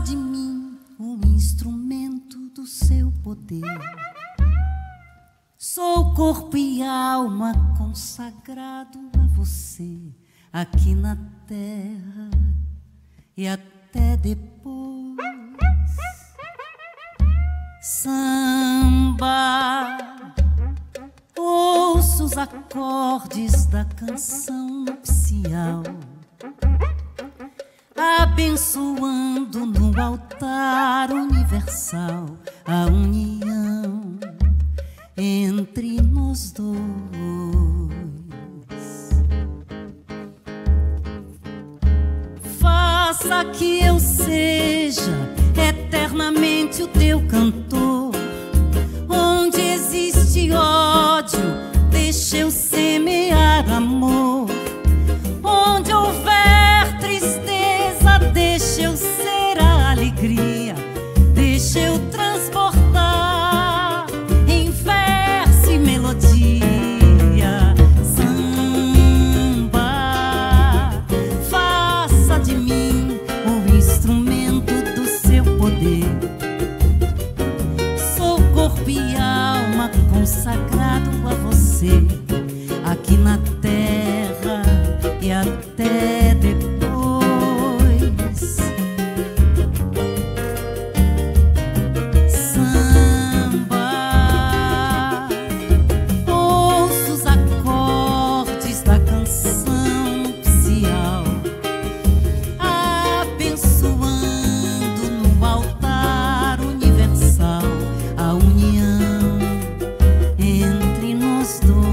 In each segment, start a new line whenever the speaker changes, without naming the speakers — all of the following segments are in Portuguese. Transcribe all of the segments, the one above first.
de mim um instrumento do seu poder. Sou corpo e alma consagrado a você, aqui na terra e até depois. Samba, ouço os acordes da canção nupcial, abençoando no altar universal a união entre nós dois. Faça que eu seja eternamente o teu cantor. Onde existe ódio, deixa eu semear amor. Onde houver tristeza, deixa eu ser a alegria. Deixa eu transportar em verso e melodia. Samba, faça de mim o instrumento do seu poder. Sou corpo e alma consagrado a você, aqui na terra e até depois. Samba, ouço os acordes da canção nupcial, abençoando no altar universal a união entre nós dois.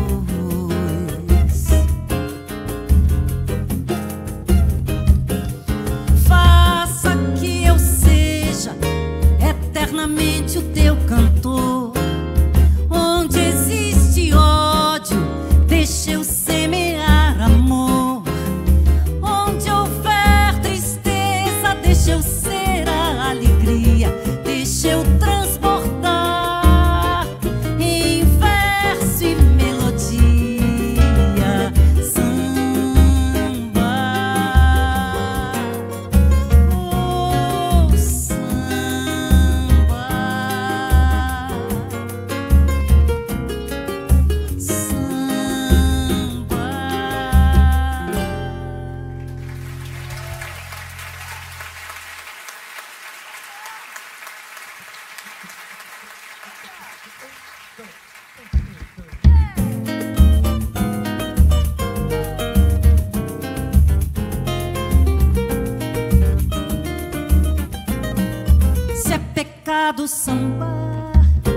Faça que eu seja eternamente o teu cantor. Onde existe ódio, deixa eu semear amor. Onde houver tristeza, deixa eu ser a alegria. Deixa eu transportar em verso e melodia. Samba, oh samba, samba. Se é pecado sambar,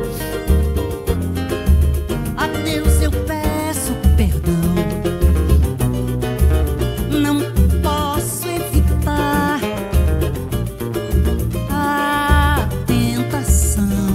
a Deus eu peço perdão. Não posso evitar a tentação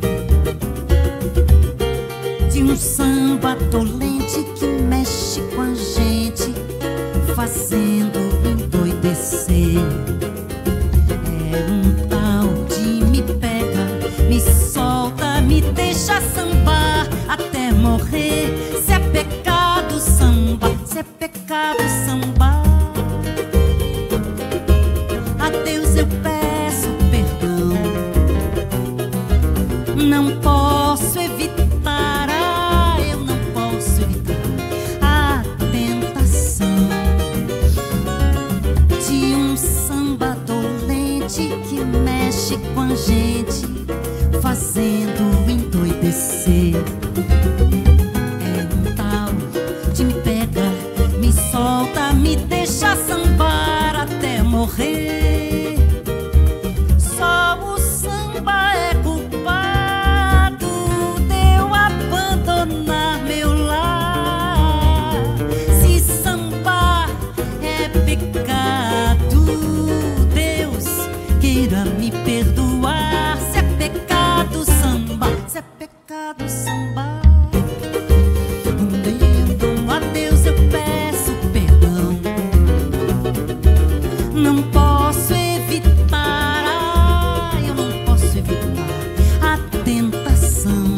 de um samba dolente que mexe com a gente, fazendo endoidecer. É um tal de me pega, me solta, me deixa sambar até morrer. Se é pecado samba, se é pecado sambar, a Deus eu peço perdão. Não posso evitar, eu não posso evitar a tentação de um samba dolente que mexe com a gente, fazendo endoidecer. É um tal de me pega, me solta, me deixa sambar até morrer. Só o samba é culpado de eu abandonar meu lar. Se sambar é pecado, Deus queira me perdoar. Se é pecado samba, se é pecado samba, a Deus eu peço perdão. Não posso evitar, eu não posso evitar a tentação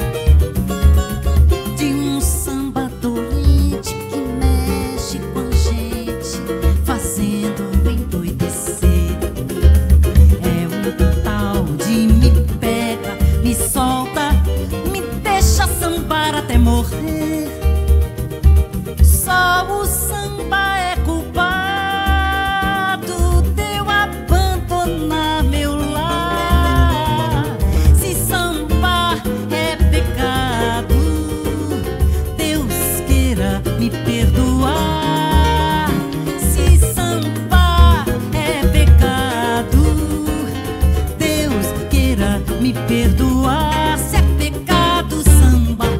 de um samba dolente que mexe com a gente, fazendo endoidecer. É me perdoar. Se samba é pecado, Deus queira me perdoar. Se é pecado samba.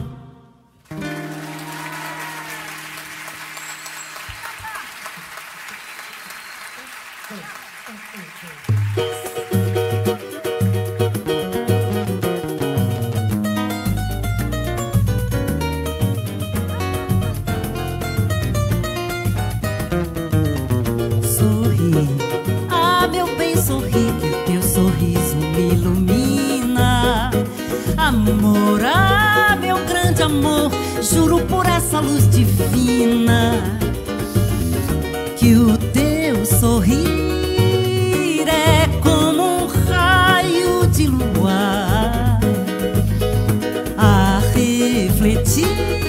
Sorri, ah meu bem, sorri, que o teu sorriso me ilumina. Amor, ah meu grande amor, juro por essa luz divina que o teu sorrir é como um raio de luar a refletir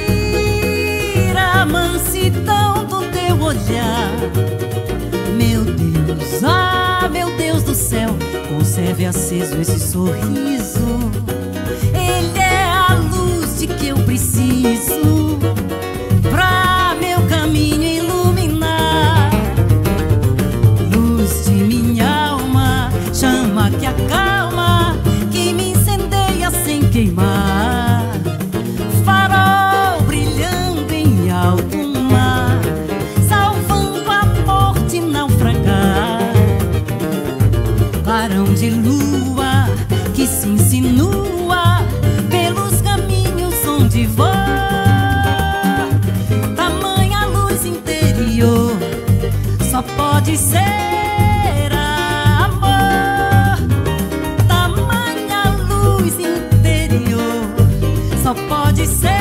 a mansidão do teu olhar. Meu Deus, ah meu Deus do céu, conserve aceso esse sorriso. Ele é a luz de que eu preciso pra meu caminho iluminar. Luz de minha alma, chama que acalma, que me incendeia sem queimar. Farol brilhando em alto mar, salvando amor de naufragar. Clarão de lua que se insinua pelos caminhos onde vou. Tamanha luz interior só pode ser amor. Tamanha luz interior só pode ser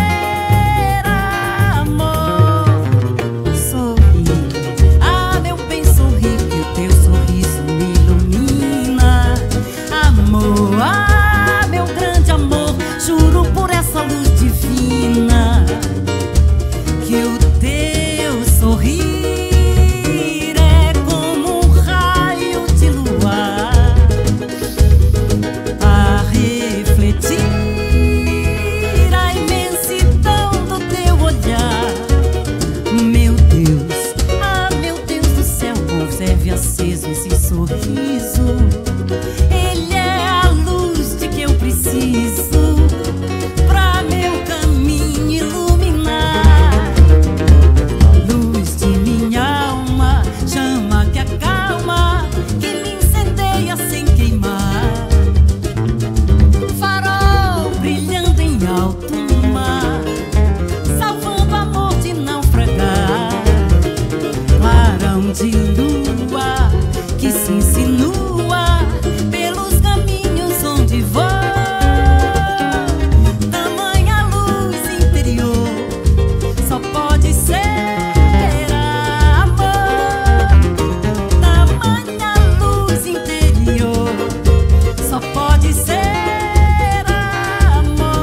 amor. Sorri, ah meu bem, sorri, que o teu sorriso me ilumina. Amor, ah meu grande amor, juro por essa luz divina que o teu sorrir é como um raio de luar a refletir a imensidão do teu olhar. Meu Deus, ah meu Deus do céu, conserve aceso esse sorriso. Ele é a luz de que eu preciso pra meu caminho iluminar. Luz de minha alma, chama que acalma, que me incendeia sem queimar. Farol brilhando em alto mar, salvando amor de naufragar. Clarão de lua que se insinua pelos caminhos onde vou. Tamanha luz interior só pode ser amor. Tamanha luz interior só pode ser amor.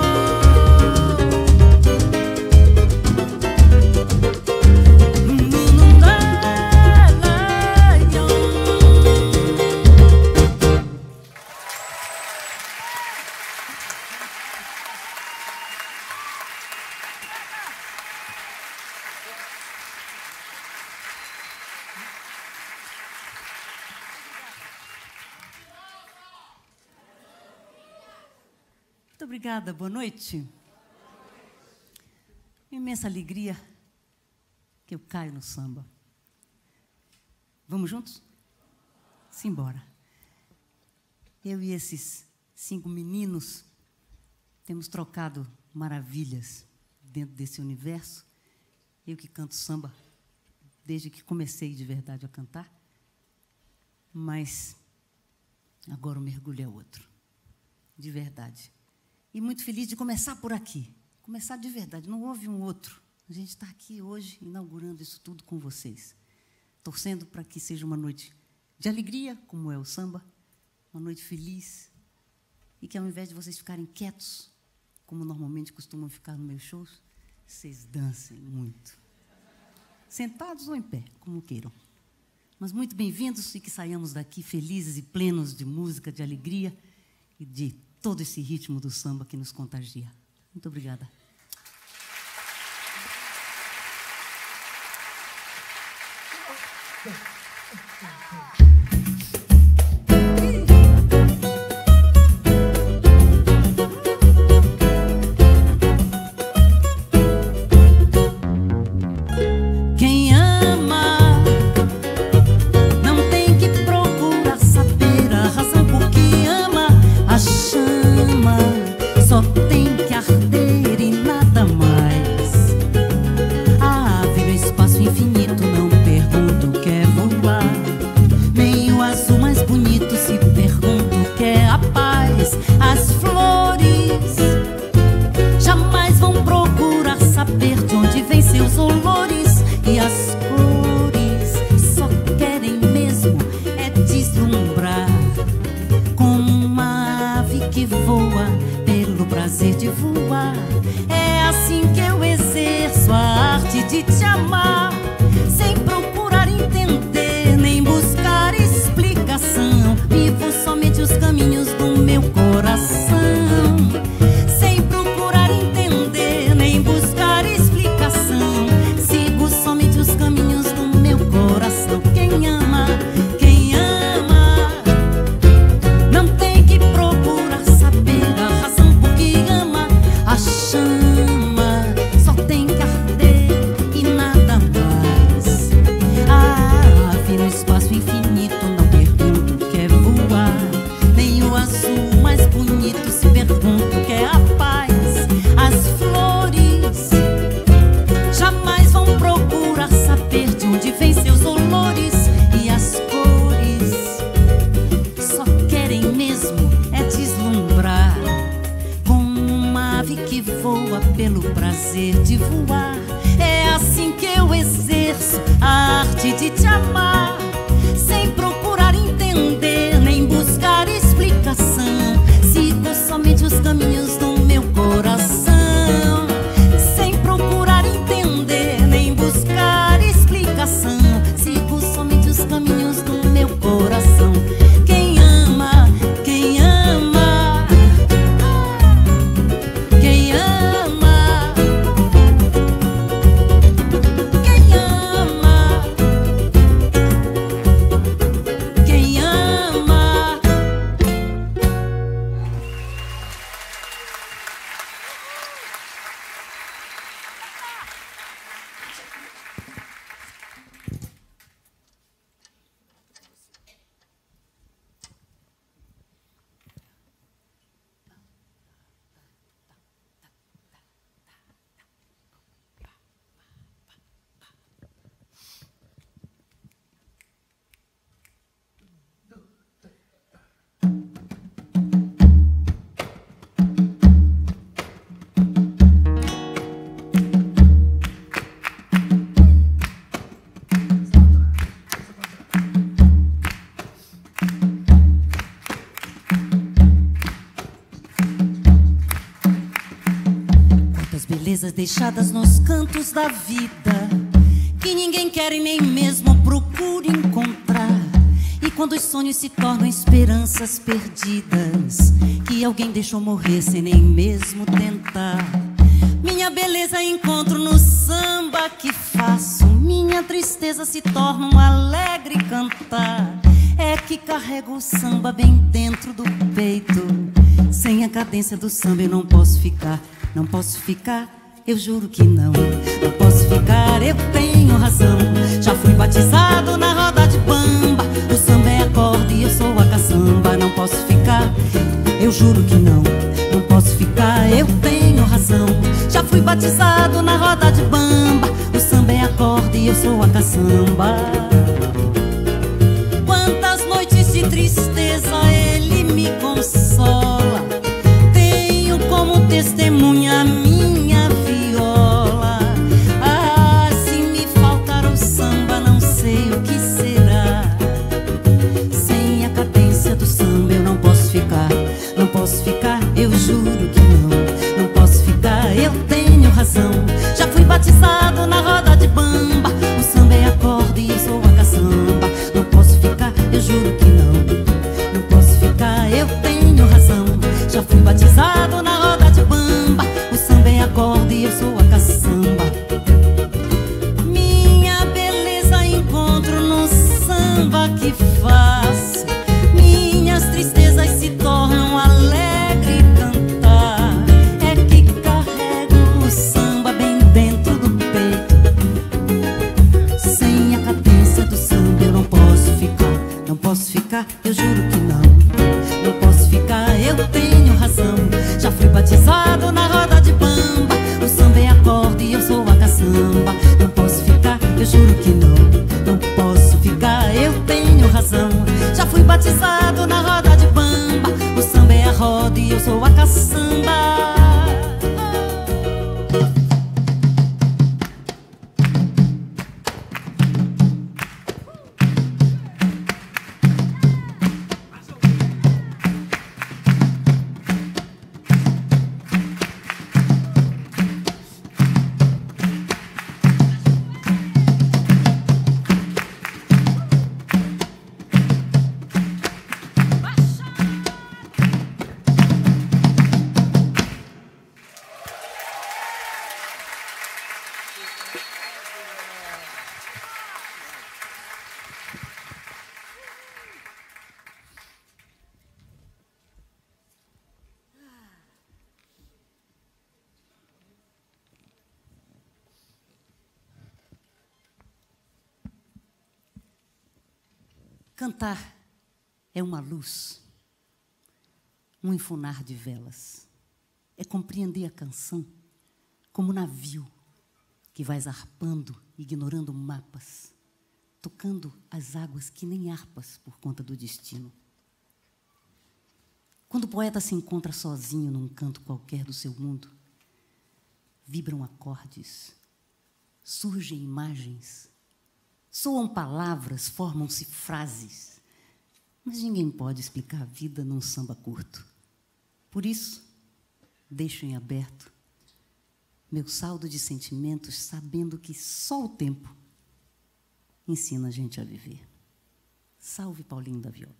Muito obrigada, boa noite. Imensa alegria que eu caio no samba. Vamos juntos? Simbora. Eu e esses 5 meninos temos trocado maravilhas dentro desse universo. Eu que canto samba desde que comecei de verdade a cantar, mas agora o mergulho é outro, de verdade. E muito feliz de começar por aqui, começar de verdade, não houve um outro. A gente está aqui hoje inaugurando isso tudo com vocês, torcendo para que seja uma noite de alegria, como é o samba, uma noite feliz, e que ao invés de vocês ficarem quietos, como normalmente costumam ficar nos meus shows, vocês dancem muito. Sentados ou em pé, como queiram. Mas muito bem-vindos e que saiamos daqui felizes e plenos de música, de alegria e de todo esse ritmo do samba que nos contagia. Muito obrigada. Deixadas nos cantos da vida, que ninguém quer e nem mesmo procura encontrar. E quando os sonhos se tornam esperanças perdidas, que alguém deixou morrer sem nem mesmo tentar. Minha beleza encontro no samba que faço, minha tristeza se torna um alegre cantar. É que carrego o samba bem dentro do peito. Sem a cadência do samba eu não posso ficar, não posso ficar. Eu juro que não posso ficar, eu tenho razão. Já fui batizado na roda de bamba. O samba é acorde e eu sou a caçamba. Não posso ficar, eu juro que não posso ficar, eu tenho razão. Já fui batizado na roda de bamba. O samba é acorde e eu sou a caçamba. Quantas noites de tristeza ele me consola. Tenho como testemunha minha viola. Ah, se me faltar o samba, não sei o que será. Sem a cadência do samba eu não posso ficar, não posso ficar, eu juro que não posso ficar, eu tenho razão. Já fui batizado na roda de bamba. O samba é acorde e eu sou a ficar, eu juro que não. Não posso ficar, eu tenho razão. Já fui batizado na roda de bamba. O samba é acorde e eu sou a caçamba. Não posso ficar, eu juro que não. Não posso ficar, eu tenho razão. Já fui batizado na roda de bamba. O samba é a roda e eu sou a caçamba. Cantar é uma luz, um enfunar de velas. É compreender a canção como navio que vai zarpando, ignorando mapas, tocando as águas que nem harpas por conta do destino. Quando o poeta se encontra sozinho num canto qualquer do seu mundo, vibram acordes, surgem imagens, soam palavras, formam-se frases, mas ninguém pode explicar a vida num samba curto. Por isso, deixo em aberto meu saldo de sentimentos, sabendo que só o tempo ensina a gente a viver. Salve Paulinho da Viola.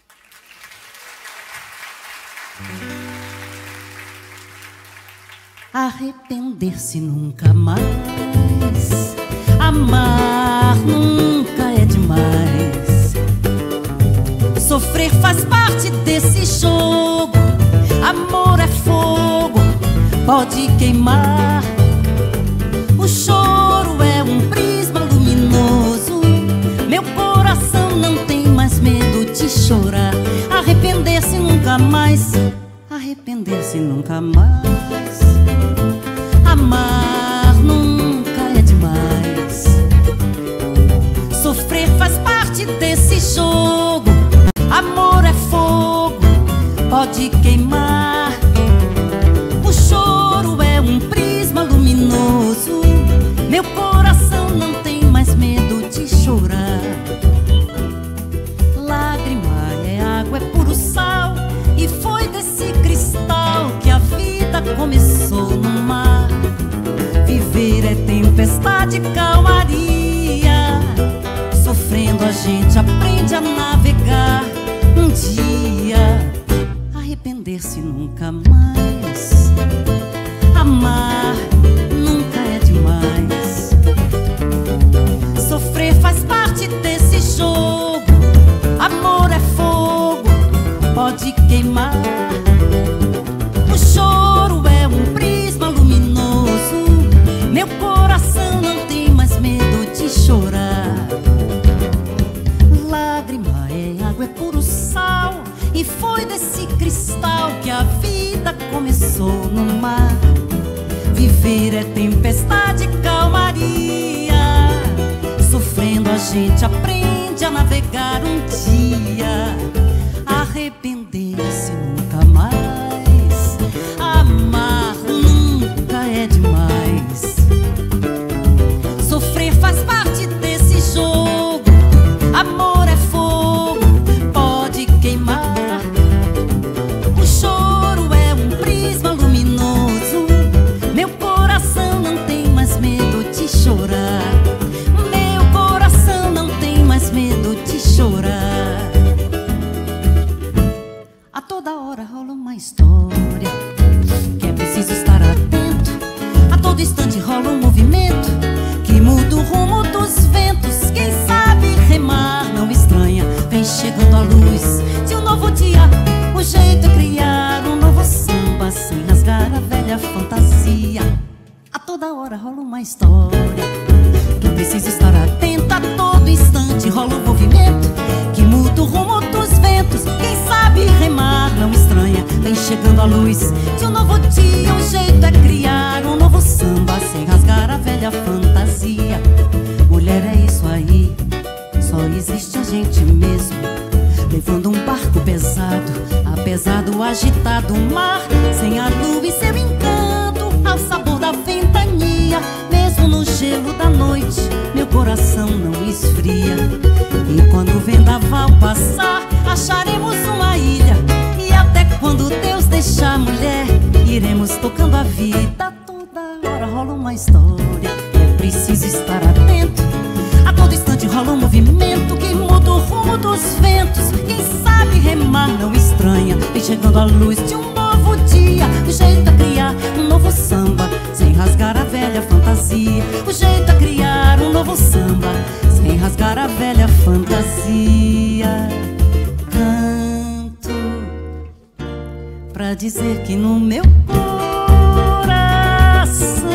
Arrepender-se nunca mais, amar nunca é demais. Sofrer faz parte desse jogo. Amor é fogo, pode queimar. O choro é um prisma luminoso. Meu coração não tem mais medo de chorar. Arrepender-se nunca mais, arrepender-se nunca mais. Amar nunca é demais. Sofrer faz parte desse jogo. Amor é fogo, pode queimar. O choro é um prisma luminoso. Meu coração não tem mais medo de chorar. Lágrima é água, é puro sal. E foi desse cristal que a vida começou no mar. Viver é tempestade, calmaria. Sofrendo a gente aprende a navegar. Um dia, arrepender-se nunca mais. Amar nunca é demais. Sofrer faz parte desse jogo. Amor é fogo, pode queimar. O choro é um prisma luminoso. Meu coração não tem mais medo de chorar. Lágrima é água, é puro sal. E foi desse cristal que a vida começou no mar. Viver é tempestade, calmaria. Sofrendo a gente aprende a navegar. Um dia, arrepender-se nunca mais. Amar nunca é demais. Sofrer faz parte desse jogo. Amor é fogo, pode queimar. O choro é um prisma luminoso. Meu coração não tem mais medo de chorar. Meu coração não tem mais medo de chorar. A toda hora rola uma história que é preciso estar atento. A todo instante rola um movimento que muda o rumo dos ventos. Quem sabe remar não estranha. Vem chegando a luz de um novo dia. O jeito é criar um novo samba sem rasgar a velha fantasia. A toda hora rola uma história que é preciso estar atento. A todo instante rola um movimento que muda o rumo dos ventos. vem chegando a luz de um novo dia. O jeito é criar um novo samba sem rasgar a velha fantasia. Mulher, é isso aí, só existe a gente mesmo, levando um barco pesado, apesar do agitado mar, sem a lua e seu encanto, ao sabor da ventania. Mesmo no gelo da noite, meu coração não esfria. E quando o vendaval passar, acharemos uma ilha. E até quando Deus deixar, mulher, iremos tocando a vida. Toda hora rola uma história, é preciso estar atento. A todo instante rola um movimento que muda o rumo dos ventos. Quem sabe remar não estranha, vem chegando a luz de um novo dia. O jeito é criar um novo samba sem rasgar a velha fantasia. O jeito é criar um novo samba sem rasgar a velha fantasia. Canto pra dizer que no meu coração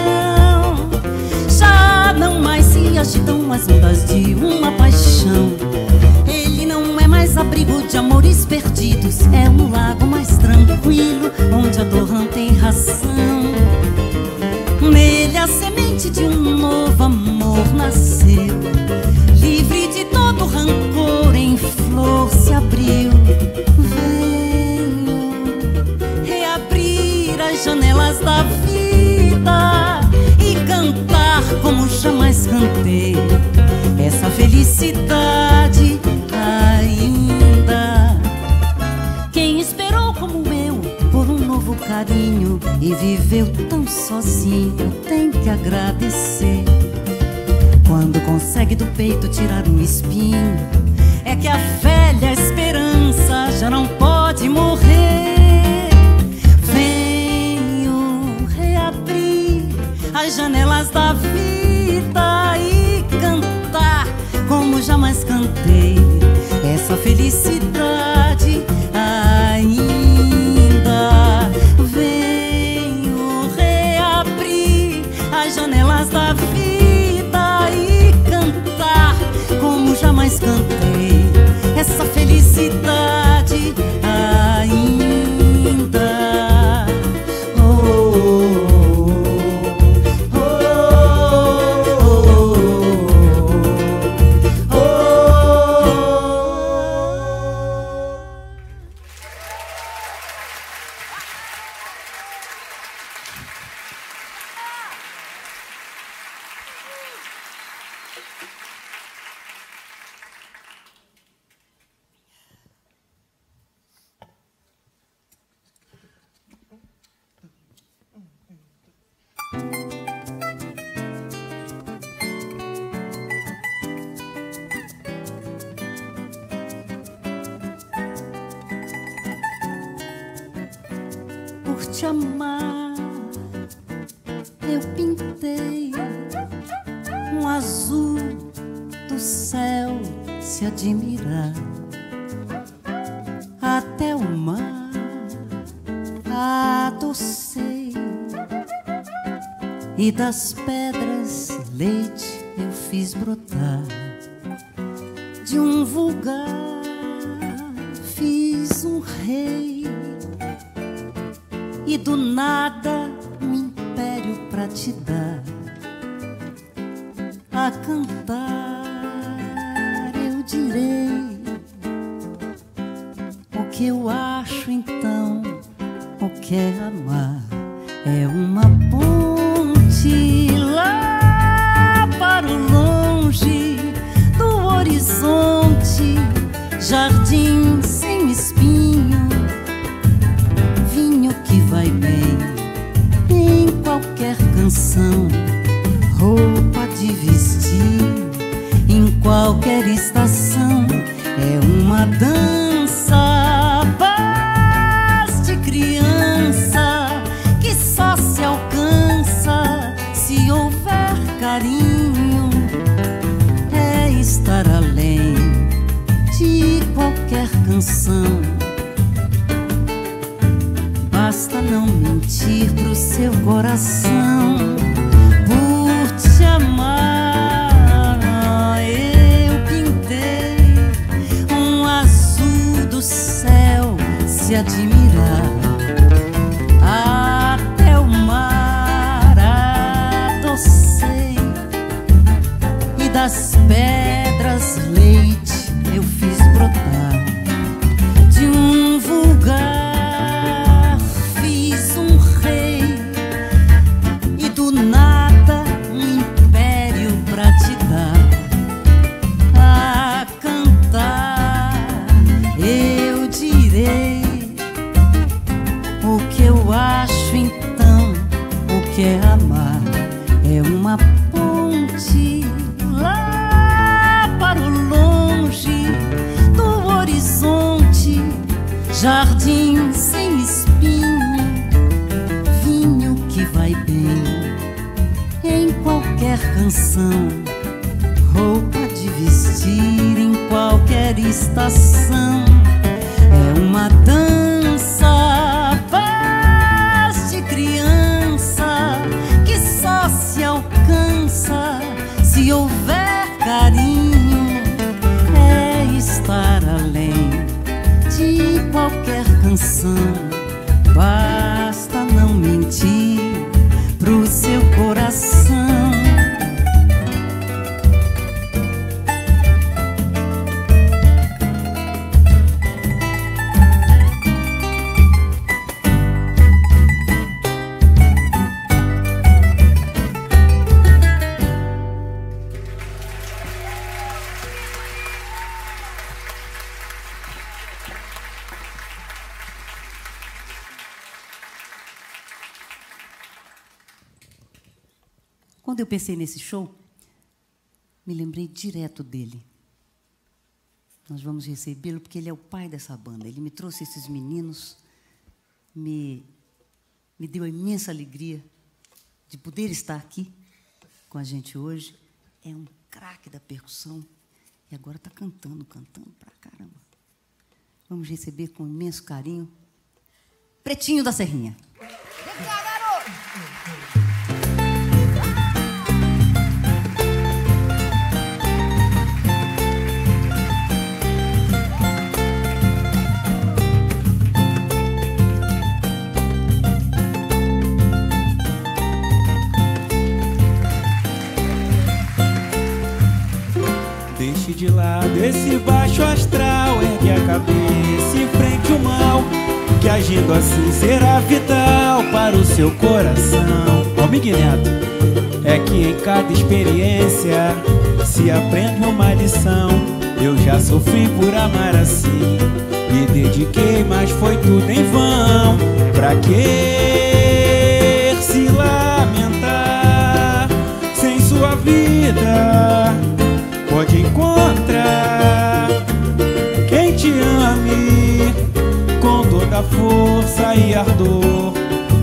já não mais se agitam as ondas de uma paixão. Ele não é mais abrigo de amores perdidos, é um lago mais tranquilo, onde a dor tem ração. Nele a semente de um novo amor nasceu, livre de todo rancor, em flor se abriu. Venho reabrir as janelas da vida e cantar como jamais cantei essa felicidade ainda. Quem esperou como eu por um novo carinho e viveu tão sozinho tem que agradecer. Quando consegue do peito tirar um espinho, é que a velha esperança já não pode morrer. Venho reabrir as janelas da vida e cantar como jamais cantei essa felicidade ainda. Venho reabrir as janelas da vida e cantar como jamais cantei essa felicidade ainda. Oh, oh, oh, oh, por te amar, eu pintei um azul do céu se admirar, até o mar adocei, e das pedras leite eu fiz brotar. De um vulgar fiz um rei, e do nada um império pra te dar. A cantar eu direi o que eu acho, então o que é amar. É uma ponte lá para o longe do horizonte, jardim sem espinho, vinho que vai bem em qualquer canção, roupa de vestir em qualquer estação. É uma dança, paz de criança, que só se alcança se houver carinho. É estar além de qualquer canção. Basta não mentir pro seu coração. Por te amar, eu pintei um azul do céu se admirar, doce leite eu fiz brotar. De um vulgar fiz um rei, e do nada um império pra te dar. A cantar eu direi o que eu acho então. O que é amar é uma ponte lá para o longe do horizonte, jardim sem espinho, vinho que vai bem em qualquer canção, roupa de vestir em qualquer estação. É uma dança, paz de criança, que só se alcança se houver carinho. É estar além de qualquer canção. Basta não mentir pro seu coração. Quando eu pensei nesse show, me lembrei direto dele. Nós vamos recebê-lo porque ele é o pai dessa banda. Ele me trouxe esses meninos, me deu a imensa alegria de poder estar aqui com a gente hoje. É um craque da percussão e agora está cantando pra caramba. Vamos receber com imenso carinho Pretinho da Serrinha. Vem cá, garoto!
Deixe de lado esse baixo astral, ergue a cabeça e enfrente o mal, que agindo assim será vital para o seu coração. Ó, Miguel Neto, é que em cada experiência se aprende uma lição. Eu já sofri por amar assim, me dediquei, mas foi tudo em vão. Pra que se lamentar sem sua vida? Pode encontrar quem te ame com toda a força e ardor.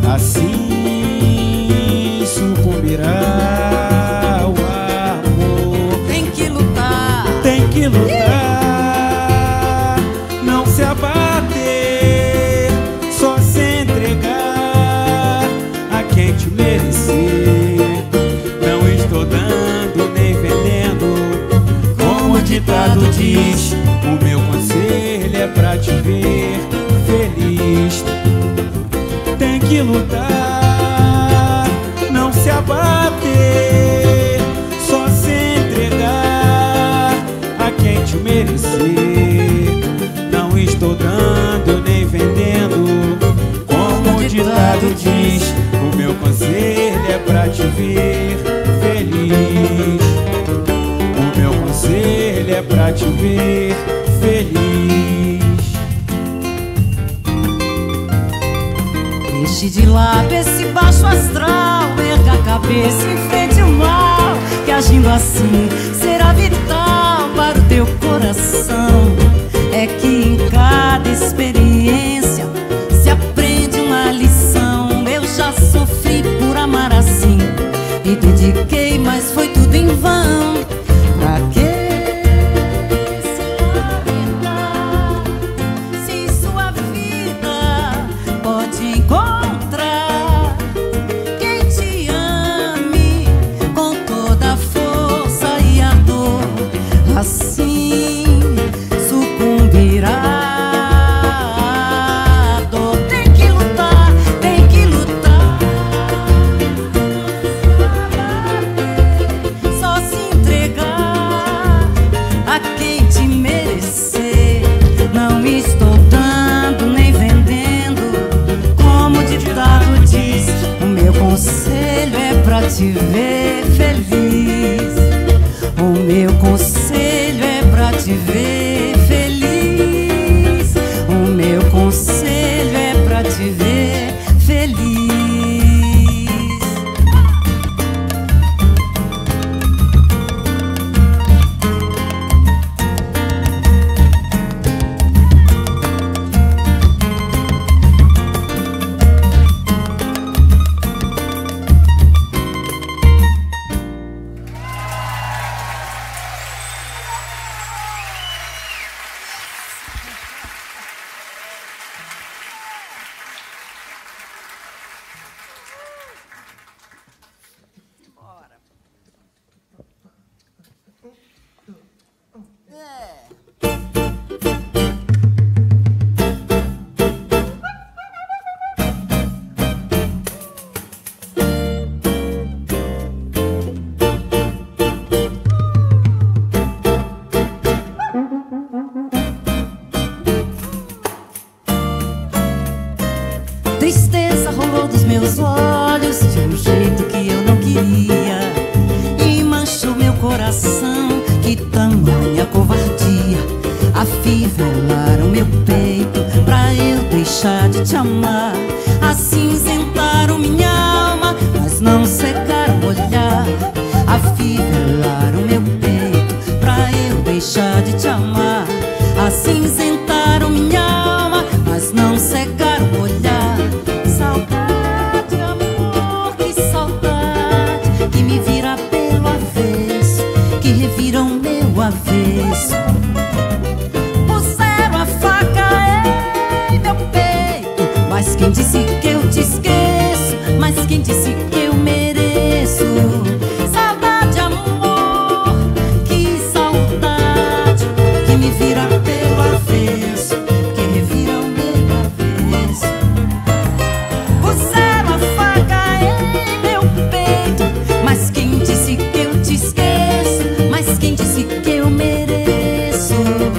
Assim sucumbirá o amor.
Tem que lutar,
tem que lutar, não se abater, só se entregar a quem te merecer. Não estou dando nem vendendo, o ditado diz, o meu conselho é pra te ver feliz. Tem que lutar, não se abater, só se entregar a quem te merecer. Não estou dando nem vendendo, como o ditado diz, o meu conselho é pra te ver feliz. Meu conselho é pra te ver feliz.
Deixe de lado esse baixo astral, erga a cabeça e enfrente o mal, que agindo assim será vital para o teu coração. É que em cada experiência se aprende uma lição. Eu já sofri por amar assim, me dediquei, mas foi tudo em vão. Pra que se lamentar se sua vida pode encontrar quem te ame com toda a força e ardor? Assim sucumbirá a dor. Tem que lutar, tem que lutar, não se abater. te ver feliz. O meu conselho é pra te ver feliz. O meu conselho é pra te ver feliz. Tristeza rolou dos meus olhos de um jeito que eu não queria e manchou meu coração. Que tamanha covardia! Afivelaram meu peito pra eu deixar de te amar. Acinzentaram minha alma, mas não secaram o olhar. Afivelaram meu peito pra eu deixar de te amar. Acinzentaram minha alma, mas não secaram o olhar. Saudade, amor, que saudade, que me vira pelo avesso, que revira o meu avesso. Puseram a faca em meu peito, mas quem disse que eu te esqueço? Mas quem disse que eu mereço? Saudade, amor, que saudade, que me vira pelo avesso, que revira o meu avesso. Puseram a faca em meu peito, mas quem disse que eu te esqueço? Mas quem disse que eu mereço?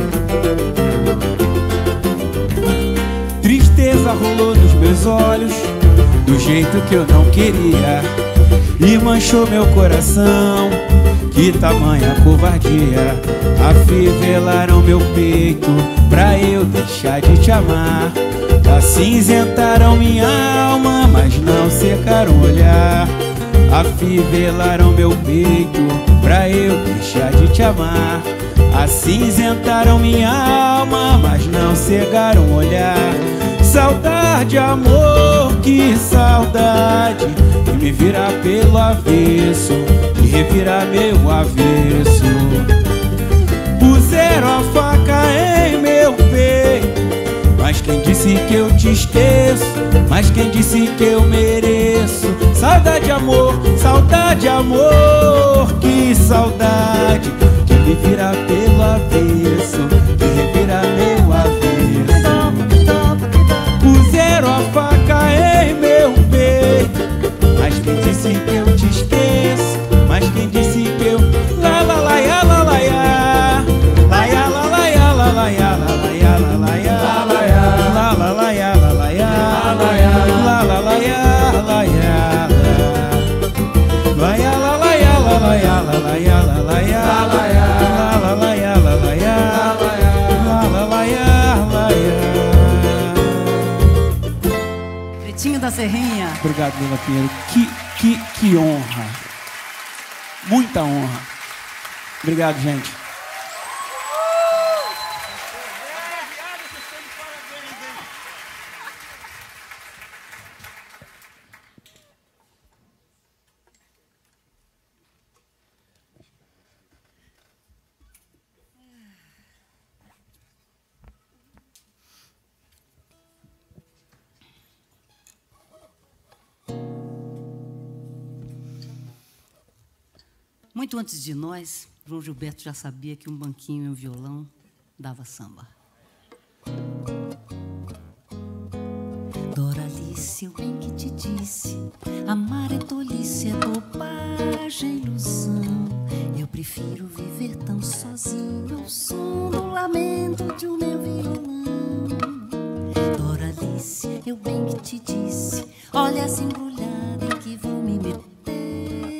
Tristeza rolou nos meus olhos do jeito que eu não queria e manchou meu coração. Que tamanha covardia! Afivelaram meu peito pra eu deixar de te amar. Acinzentaram minha alma, mas não secaram o olhar. Afivelaram meu peito pra eu deixar de te amar. Acinzentaram minha alma, mas não cegaram o olhar. Saudade, amor, que saudade, que me vira pelo avesso, que revira meu avesso. Puseram a faca em meu peito, mas quem disse que eu te esqueço? Mas quem disse que eu mereço? Saudade, amor, que saudade, que me vira pelo avesso, que revira meu avesso. Puseram a faca em meu peito, mas quem disse que eu te esqueço? Mas quem disse que eu... La la la ya la la ya, la ya la la ya la la ya, la la ya la la ya, la la la ya la la ya, la la la ya la ya, la ya la la ya la la ya, la la ya la la ya, la la la ya la la ya, la la la ya la ya.
Pretinho da Serrinha.
Obrigado, Leila Pinheiro. Que honra. Muita honra. Obrigado, gente.
Muito antes de nós, João Gilberto já sabia que um banquinho e um violão dava samba. Doralice, eu bem que te disse, amar é tolice, é bobagem, ilusão. Eu prefiro viver tão sozinho ao som do lamento de um meu violão. Doralice, eu bem que te disse, olha essa embrulhada em que vou me meter.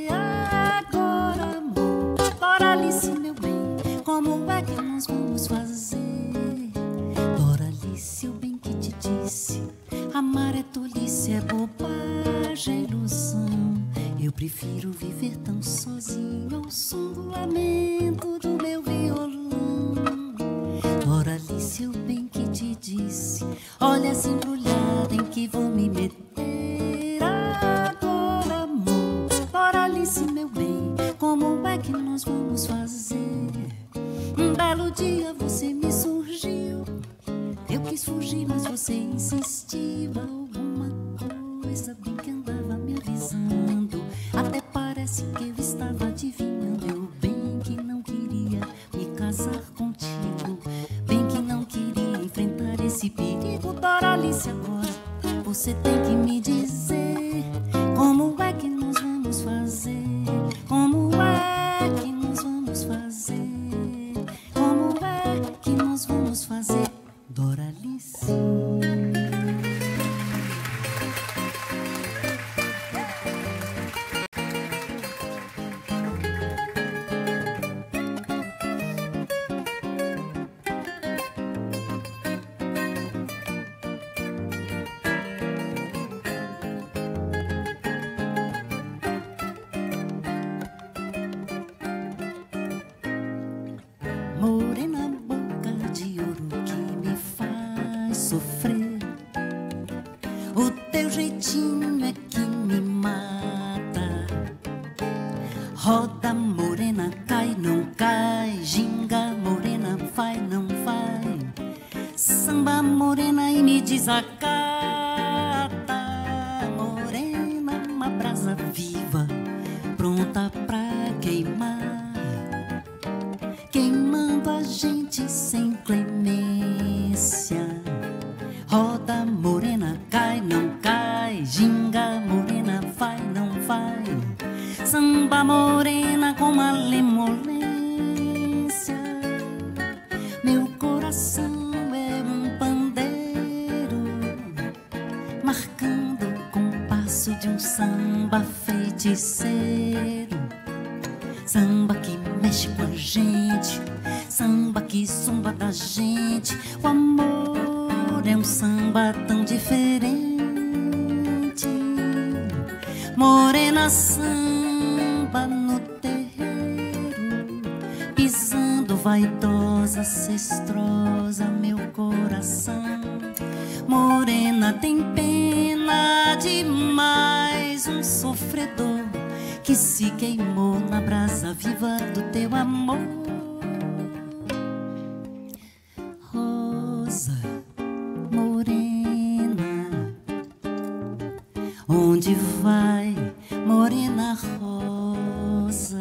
som do lamento do meu violão. Doralice, eu bem que te disse, olha essa embrulhada em que vou me meter agora, amor. Doralice, meu bem, como é que nós vamos fazer? Um belo dia você me surgiu, eu quis fugir, mas você insistiu. Alguma coisa bem que andava me avisando, até parece que eu estava adivinhando. Eu bem que não queria me casar contigo, bem que não queria enfrentar esse perigo. Doralice, agora você tem que me dizer como é que nós vamos fazer, como é que nós vamos fazer, como é que nós vamos fazer, Doralice. Morena, boca de ouro que me faz sofrer, o teu jeitinho é que me mata. Roda, morena, cai, não cai, ginga, morena, vai, não vai, samba, morena, e me desacata. Morena, uma brasa viva, pronta pra queimar, queimando a gente sem clemência. Roda, morena, cai, não cai, ginga, morena, vai, não vai, samba, morena, com malemolência. Meu coração é um pandeiro, marcando o compasso de um samba feiticeiro. Samba que mexe com a gente, samba que zomba da gente. O amor é um samba tão diferente. Morena, samba no terreiro, pisando vaidosa, cestrosa, meu coração. Morena, tem pena demais, um sofredor que se queimou na brasa viva do teu amor. Rosa, morena, onde vai, morena rosa,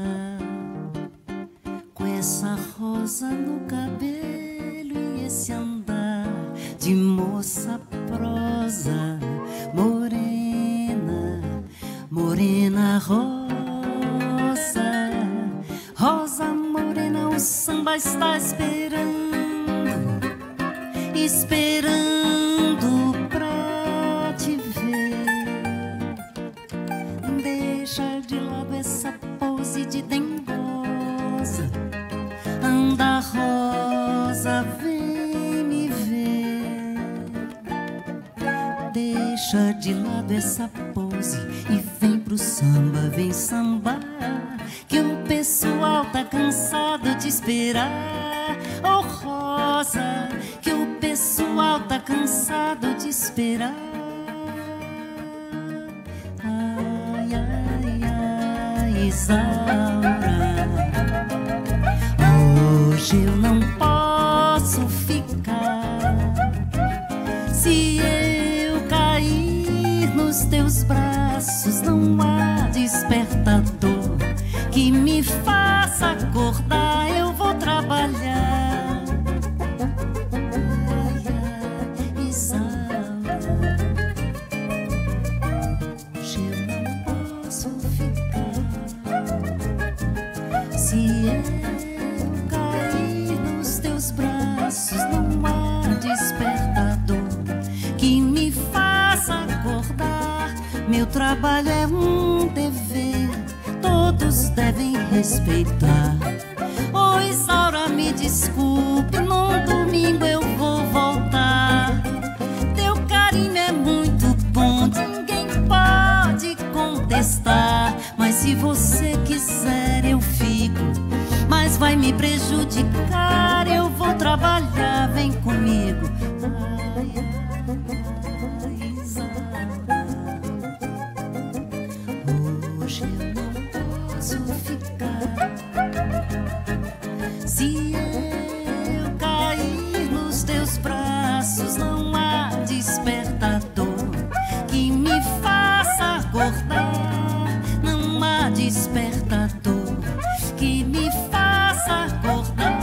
com essa rosa no cabelo e esse andar de moça prosa? Morena, morena rosa, rosa morena, o samba está esperando, esperando pra te ver. Deixa de lado essa pose de dengosa, anda rosa, vem me ver. Deixa de lado essa pose e vem pro samba, vem sambar, que o pessoal tá cansado de esperar. Oh rosa, que o pessoal tá cansado de esperar. Ai, ai, ai, Isaura, hoje eu não posso ficar. Se eu cair nos teus braços, não há despertador que me faça acordar. Eu vou trabalhar. Ai, ai, Isaura, hoje eu não posso ficar. Se eu cair nos teus braços, não há despertador que me faça acordar. Meu trabalho é um dever, todos devem respeitar. Oh Isaura, me desculpe, num domingo eu vou voltar. Teu carinho é muito bom, ninguém pode contestar. Mas se você quiser eu fico, vai me prejudicar. Eu vou trabalhar, vem comigo. Ai, ai, Isaura, hoje eu não posso ficar. Se eu cair nos teus braços, não há despertador que me faça acordar. Não há despertador que me faça acordar.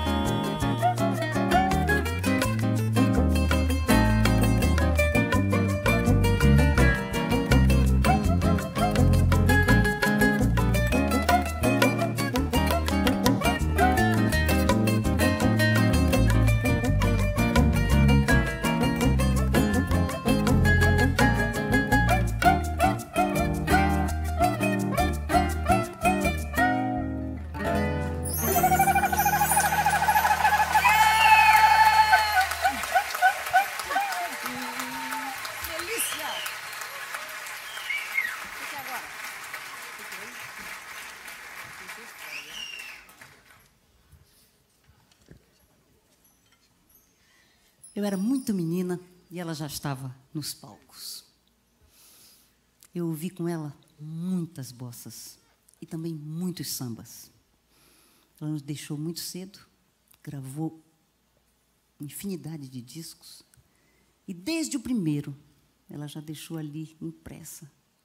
Eu era muito menina e ela já estava nos palcos. Eu ouvi com ela muitas bossas e também muitos sambas. Ela nos deixou muito cedo, gravou infinidade de discos e desde o primeiro ela já deixou ali impressa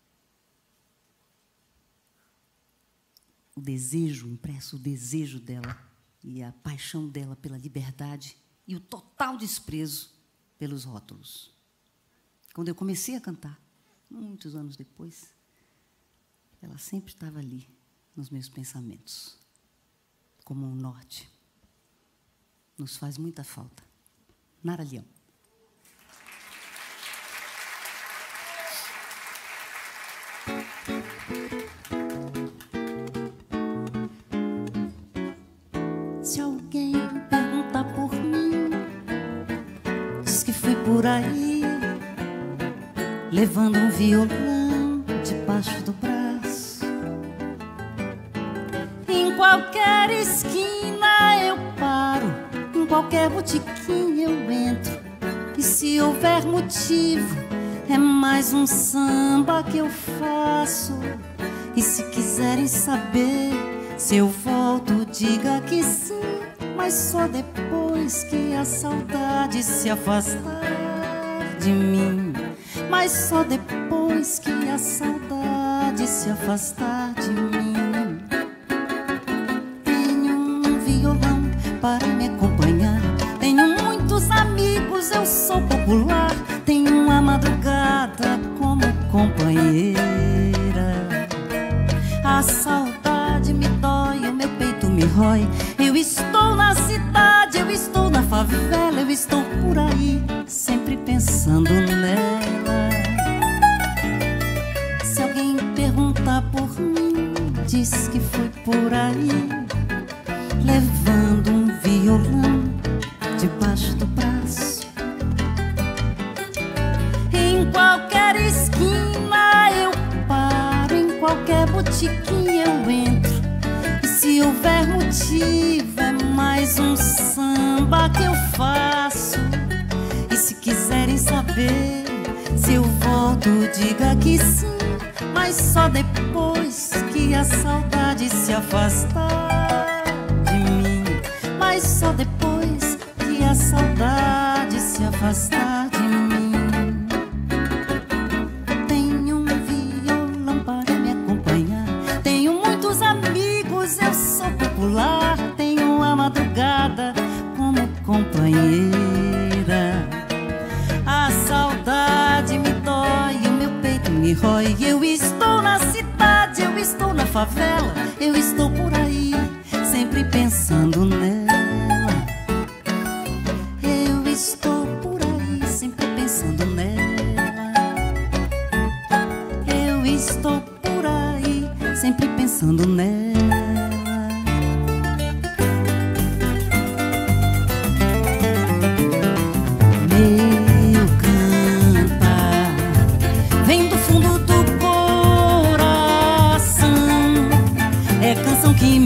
o desejo, impresso o desejo dela e a paixão dela pela liberdade e o total desprezo pelos rótulos. Quando eu comecei a cantar, muitos anos depois, ela sempre estava ali, nos meus pensamentos, como um norte. Nos faz muita falta. Nara Leão. Se alguém perguntar por mim, diz que fui por aí, levando um violão debaixo do braço. Em qualquer esquina eu paro, em qualquer botequim eu entro. E se houver motivo, é mais um samba que eu faço. E se quiserem saber se eu volto, diga que sim, mas só depois que a saudade se afastar de mim. Mas só depois que a saudade se afastar de mim. Tenho um violão para me acompanhar, tenho muitos amigos, eu sou popular. Tenho a madrugada como companheira. A saudade me dói, o meu peito me rói. Eu estou na cidade, eu estou na favela, eu estou por aí, sempre pensando nela. Se alguém perguntar por mim, diz que foi por aí, levando um violão debaixo do braço. Em qualquer esquina eu paro, em qualquer botequim eu entro. E se houver motivo, é mais um samba que eu faço. E se quiserem saber se eu volto, diga que sim, mas só depois que a saudade se afastar de mim. Mas só depois que a saudade se afastar de mim. Tenho um violão para me acompanhar, tenho muitos amigos, eu sou popular. Tenho a madrugada como companheira. A saudade me dói, o meu peito me rói. Eu estou na cidade, eu estou na favela, eu estou por aí, sempre pensando nela. Eu estou por aí, sempre pensando nela. Eu estou por aí, sempre pensando nela. Que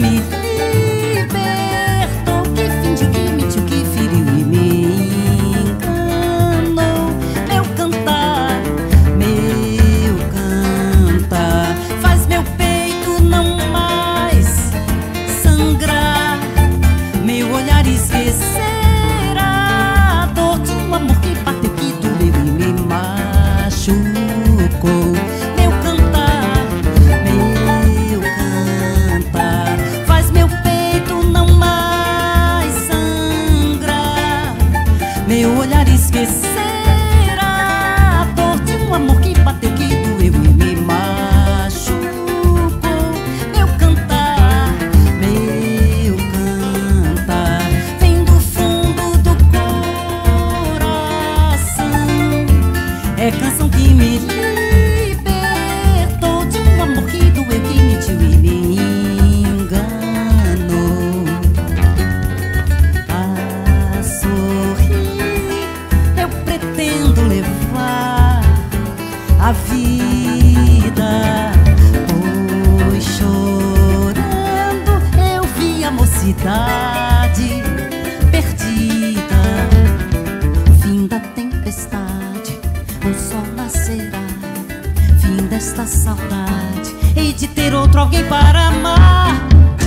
sangrar, meu olhar esquecerá a dor de um amor que bateu, que doeu e me machucou. Meu cantar faz meu peito não mais sangrar, meu olhar esquecerá a dor de um amor que bateu, que doeu e me machucou. Meu cantar vem do fundo do coração, é canção que me libertou de um amor que doeu, que mentiu e me enganou. A sorrir eu pretendo levar a vida, pois chorando eu vi a mocidade perdida. Fim da tempestade, o sol nascerá, fim desta saudade, hei de ter outro alguém para amar.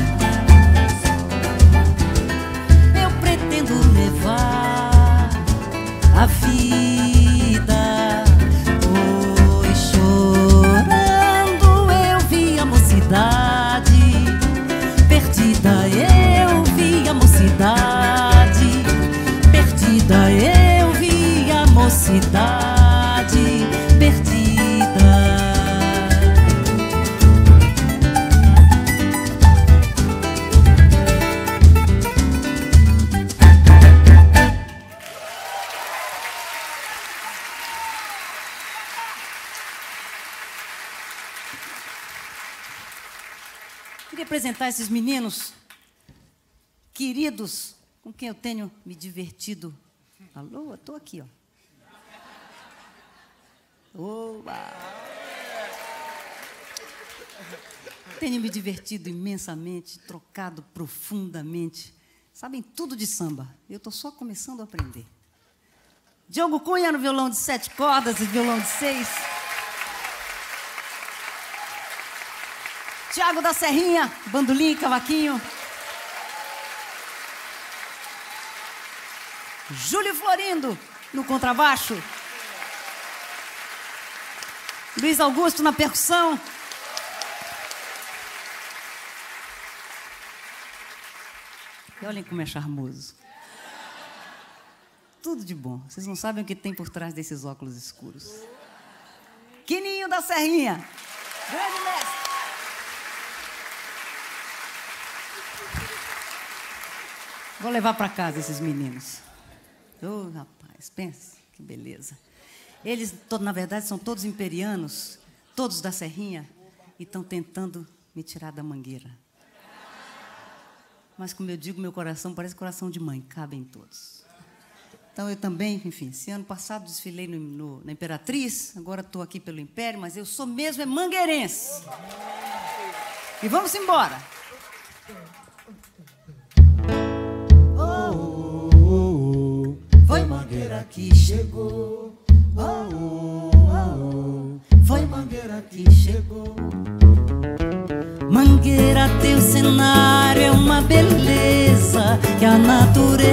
Eu pretendo levar a vida, pois chorando eu vi a mocidade perdida. Eu vi a mocidade perdida, eu vi a mocidade perdida. Queria apresentar esses meninos queridos com quem eu tenho me divertido. Alô, eu tô aqui, ó. Oba! Tenho me divertido imensamente, trocado profundamente. Sabem tudo de samba. Eu tô só começando a aprender. Diogo Cunha no violão de 7 cordas e violão de 6. Tiago da Serrinha, bandolim e cavaquinho. Júlio Florindo no contrabaixo. Luiz Augusto na percussão. E olhem como é charmoso. Tudo de bom. Vocês não sabem o que tem por trás desses óculos escuros. Quininho da Serrinha. Grande mestre. Vou levar para casa esses meninos. Oh, rapaz, pensa, que beleza. Eles, na verdade, são todos imperianos, todos da Serrinha, e estão tentando me tirar da mangueira. Mas, como eu digo, meu coração parece coração de mãe, cabem todos. Então, eu também, enfim, esse ano passado desfilei na Imperatriz, agora estou aqui pelo Império, mas eu sou mesmo é mangueirense. E vamos embora. Foi Mangueira que chegou, foi Mangueira que chegou. Mangueira, teu cenário é uma beleza que a natureza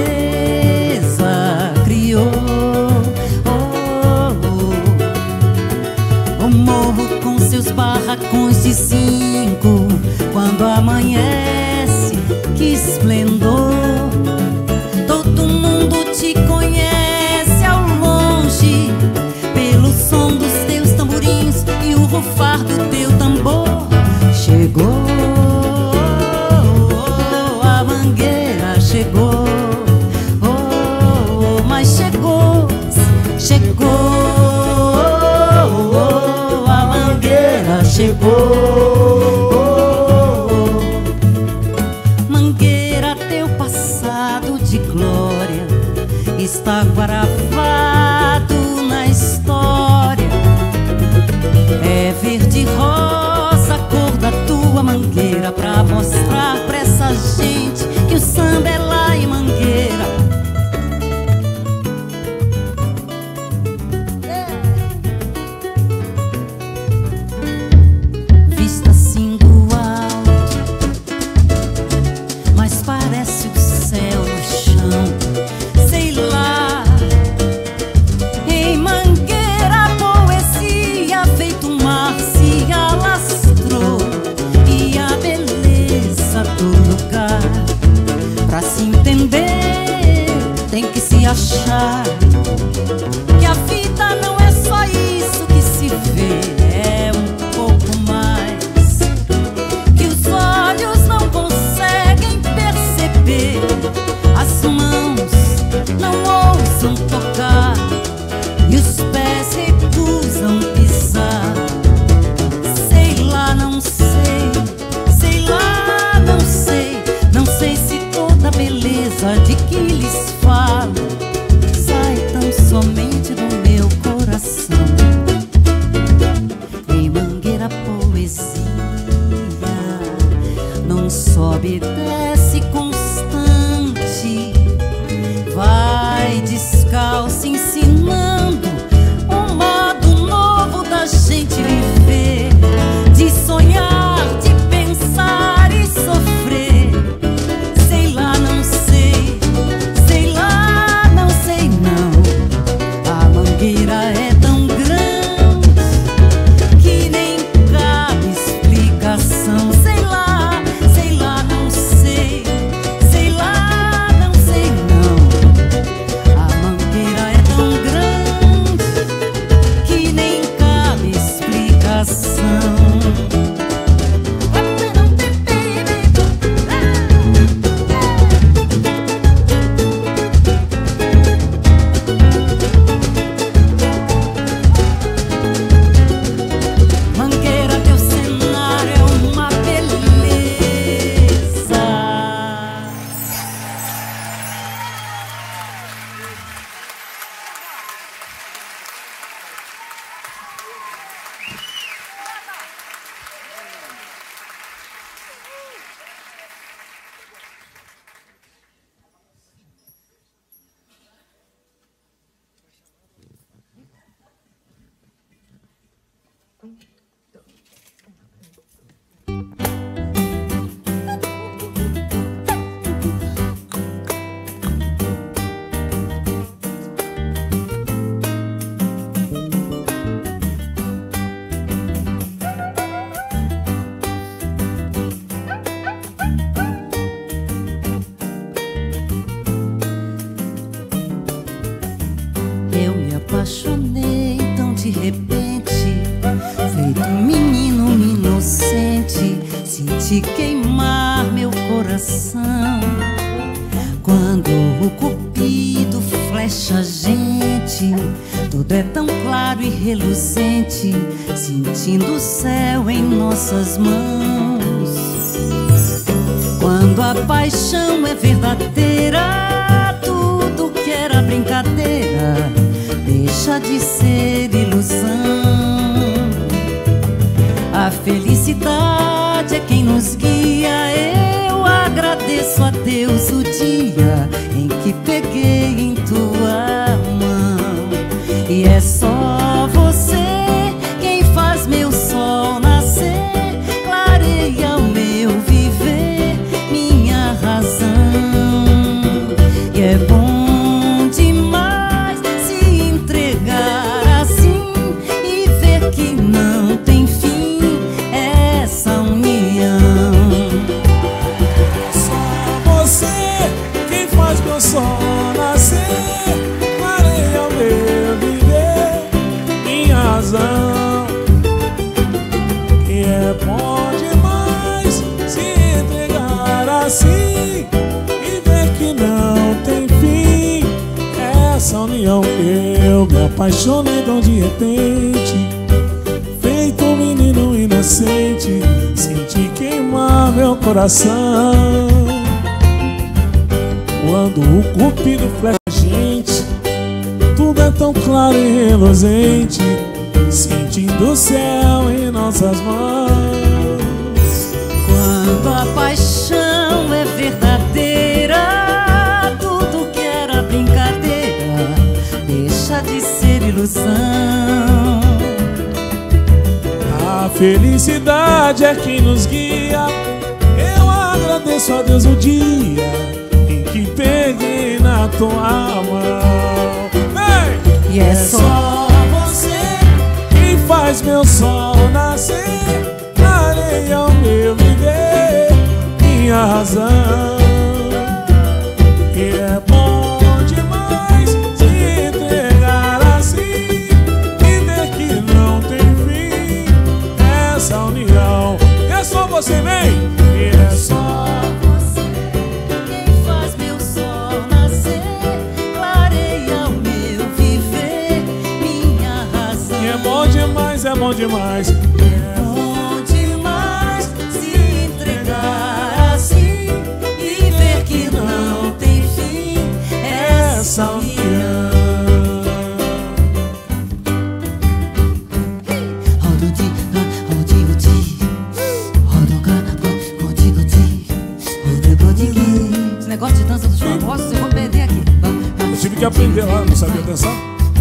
criou. O morro com seus barracões de 5, quando amanhece, que esplendor. Todo mundo te conhece ao longe, pelo som dos teus tamborins e o rufar do teu tambor. Chegou, a Mangueira chegou, mas chegou, a Mangueira chegou. Mangueira, teu passado de glória está gravado na história. É verde e rosa a cor da tua mangueira, pra mostrar pra essa gente que o samba é lá em Mangueira. Vista assim do alto, força de que lhes falo sai tão somente do meu coração. Em Mangueira poesia não sobe e desce constante, vai descalço ensinando um modo novo da gente viver, de sonhar, de pensar e sofrer. Sei lá, não sei, sei lá, não sei não. A mangueira é tão grande que nem cabe explicação. Sei lá, não sei, sei lá, não sei não. A mangueira é tão grande que nem cabe explicação. Mangueira, teu cenário é uma beleza. Eu me apaixonei tão de repente, feito um menino inocente. Senti queimar meu coração quando o cupido flecha a gente. Tudo é tão claro e reluzente, sentindo o céu em nossas mãos. Quando a paixão é verdadeira, tudo que era brincadeira deixa de ser ilusão. A felicidade é quem nos guia. Eu agradeço a Deus o dia em que peguei em tua mão. E é só você quem faz meu sol nascer, clareia o meu viver, minha razão. E é bom demais se entregar assim e ver que não tem fim essa união.
Só você quem faz meu sol nascer, clareia o meu viver, minha razão. Que é bom demais se entregar assim e ver que não tem fim essa união. Eu me apaixonei tão de repente, feito um menino inocente. Senti queimar meu coração quando o cupido flecha a gente. Tudo é tão claro e reluzente, sentindo o céu em nossas mãos.
Quando a paixão é verdadeira, tudo que era brincadeira deixa de ser ilusão.
A felicidade é quem nos guia. Eu agradeço a Deus o dia em que peguei na tua mão. Ei!
E é só
você quem faz meu sol nascer, clareia o meu viver, minha razão. E é bom demais se entregar assim e ver que não tem fim essa união. E é só você, vem! E é só
você quem faz meu sol nascer, clareia o meu viver, minha razão.
E é bom demais, é bom demais.
É bom demais se entregar assim e ver que não tem fim
Salmião.
Esse negócio de dança dos famosos eu vou perder aqui.
Eu tive que aprender lá, não sabia dançar.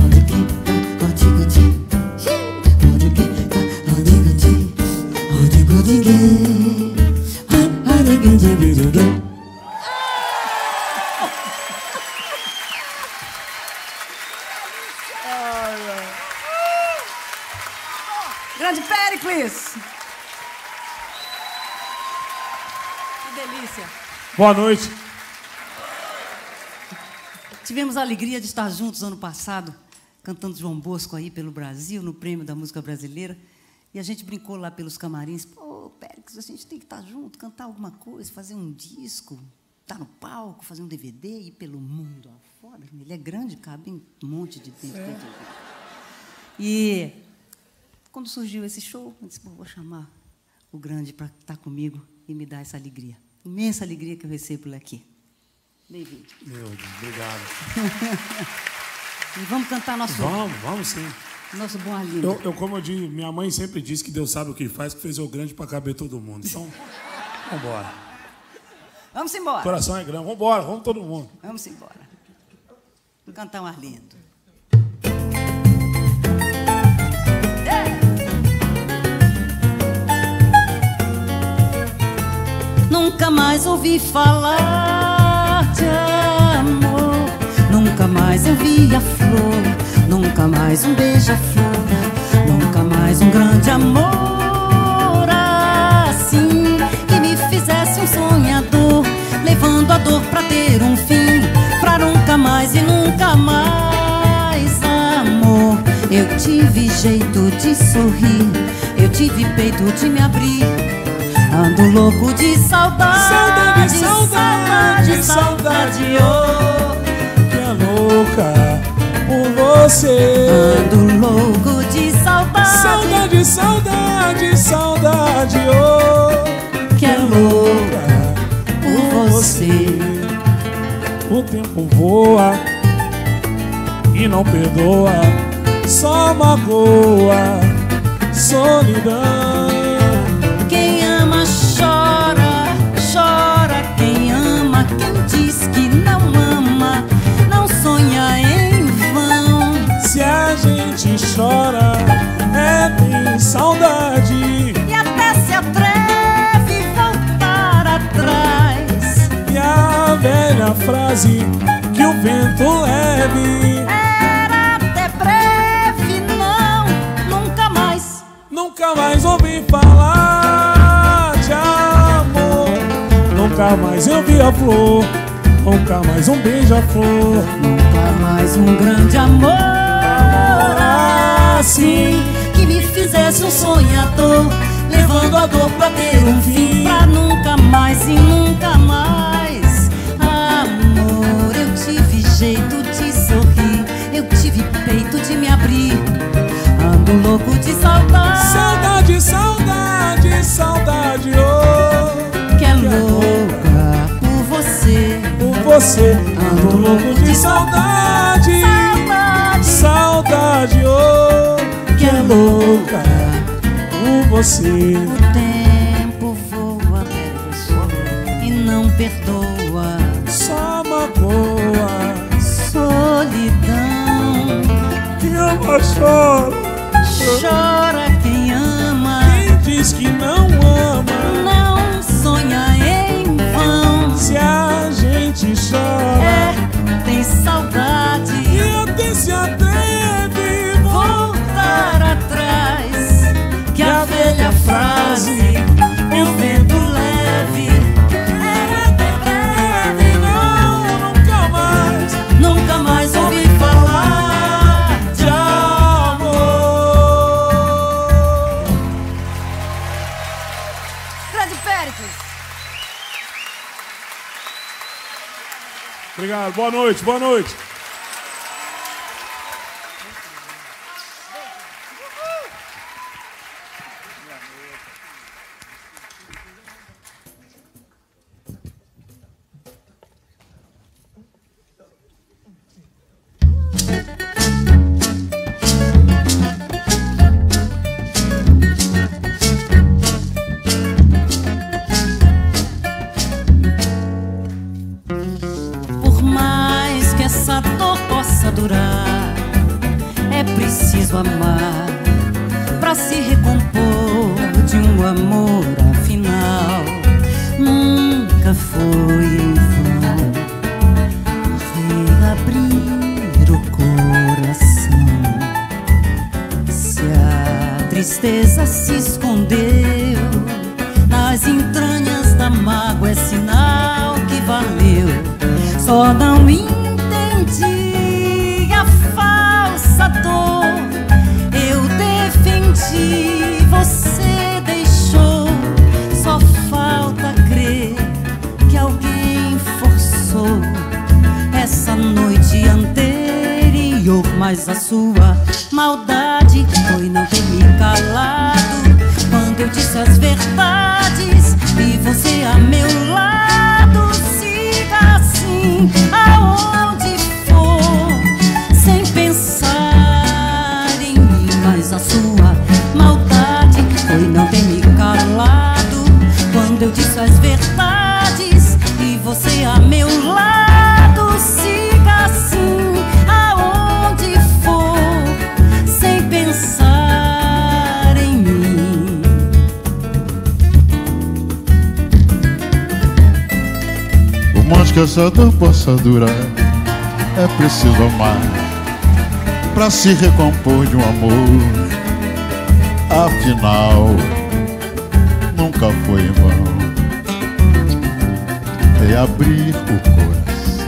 Grande Péricles! Que delícia!
Boa noite.
Tivemos a alegria de estar juntos ano passado, cantando João Bosco aí pelo Brasil, no Prêmio da Música Brasileira. E a gente brincou lá pelos camarins. Pô, Péricles, a gente tem que estar junto, cantar alguma coisa, fazer um disco, estar no palco, fazer um DVD e ir pelo mundo afora. Ele é grande, cabe em um monte de tempo. E quando surgiu esse show, eu disse, pô, vou chamar o grande para estar comigo e me dar essa alegria. Imensa alegria que eu recebo por aqui. Bem-vindo.
Meu Deus, obrigado.
E vamos cantar nosso...
Vamos sim.
Nosso bom Arlindo.
Como eu digo, minha mãe sempre disse que Deus sabe o que faz, que fez eu grande para caber todo mundo. Então, vamos embora.
Vamos embora.
O coração é grande. Vamos embora, vamos todo mundo.
Vamos embora. Vamos cantar um Arlindo. Nunca mais ouvi falar de amor, nunca mais eu vi a flor, nunca mais um beija-flor, nunca mais um grande amor assim, que me fizesse um sonhador, levando a dor pra ter um fim, pra nunca mais e nunca mais. Amor, eu tive jeito de sorrir, eu tive peito de me abrir, ando louco de saudade, saudade, saudade, oh,
que é louca por você.
Ando louco de saudade,
saudade, saudade, oh,
que é louca por você.
O tempo voa e não perdoa, só magoa, solidão.
Quem ama chora, chora. Quem ama, quem diz que não ama, não sonha em vão.
Se a gente chora, é tem saudade,
E até se atreve voltar atrás.
e a velha frase que o vento leve
Era até breve, não, nunca mais.
nunca mais ouvi falar de amor, nunca mais eu vi a flor, nunca mais um beija-flor,
Nunca mais um grande amor assim, que me fizesse um sonhador, levando a dor pra ter um fim, pra nunca mais e nunca mais. Amor, eu tive jeito de sorrir, eu tive peito de me abrir, ando louco de saudade,
saudade, saudade, saudade, oh,
que é louca por você.
por você. Ando louco de saudade, saudade, oh,
Que é louca
por você.
O tempo voa, e não perdoa.
Só magoa,
Solidão,
quem ama chora,
chora quem ama,
quem diz que não ama.
não sonha em vão.
Se a gente chora,
Tem saudade,
e até se atreve
voltar atrás. Que a velha frase, o vento leve, era até breve, não, nunca mais ouvi falar
de amor.
Grande Péricles.
Obrigado, boa noite, boa noite.
durar. É preciso amar pra se recompor de um amor afinal. Nunca foi em vão reabrir o coração. Se a tristeza se escondeu nas entranhas da mágoa, é sinal que valeu. Só não entendi a falsa dor. Eu defendi, você deixou. Só falta crer que alguém forçou essa noite anterior. Mas a sua maldade foi não ter me calado quando eu disse as verdades e você a meu lado. Siga assim aonde for, sem pensar em mim. Mas a sua maldade foi não ter me calado quando eu disse as verdades e você a meu lado. Siga assim aonde for, sem pensar em mim.
Por mais que essa dor possa durar, é preciso amar pra se recompor de um amor. Afinal, nunca foi em vão reabrir o coração.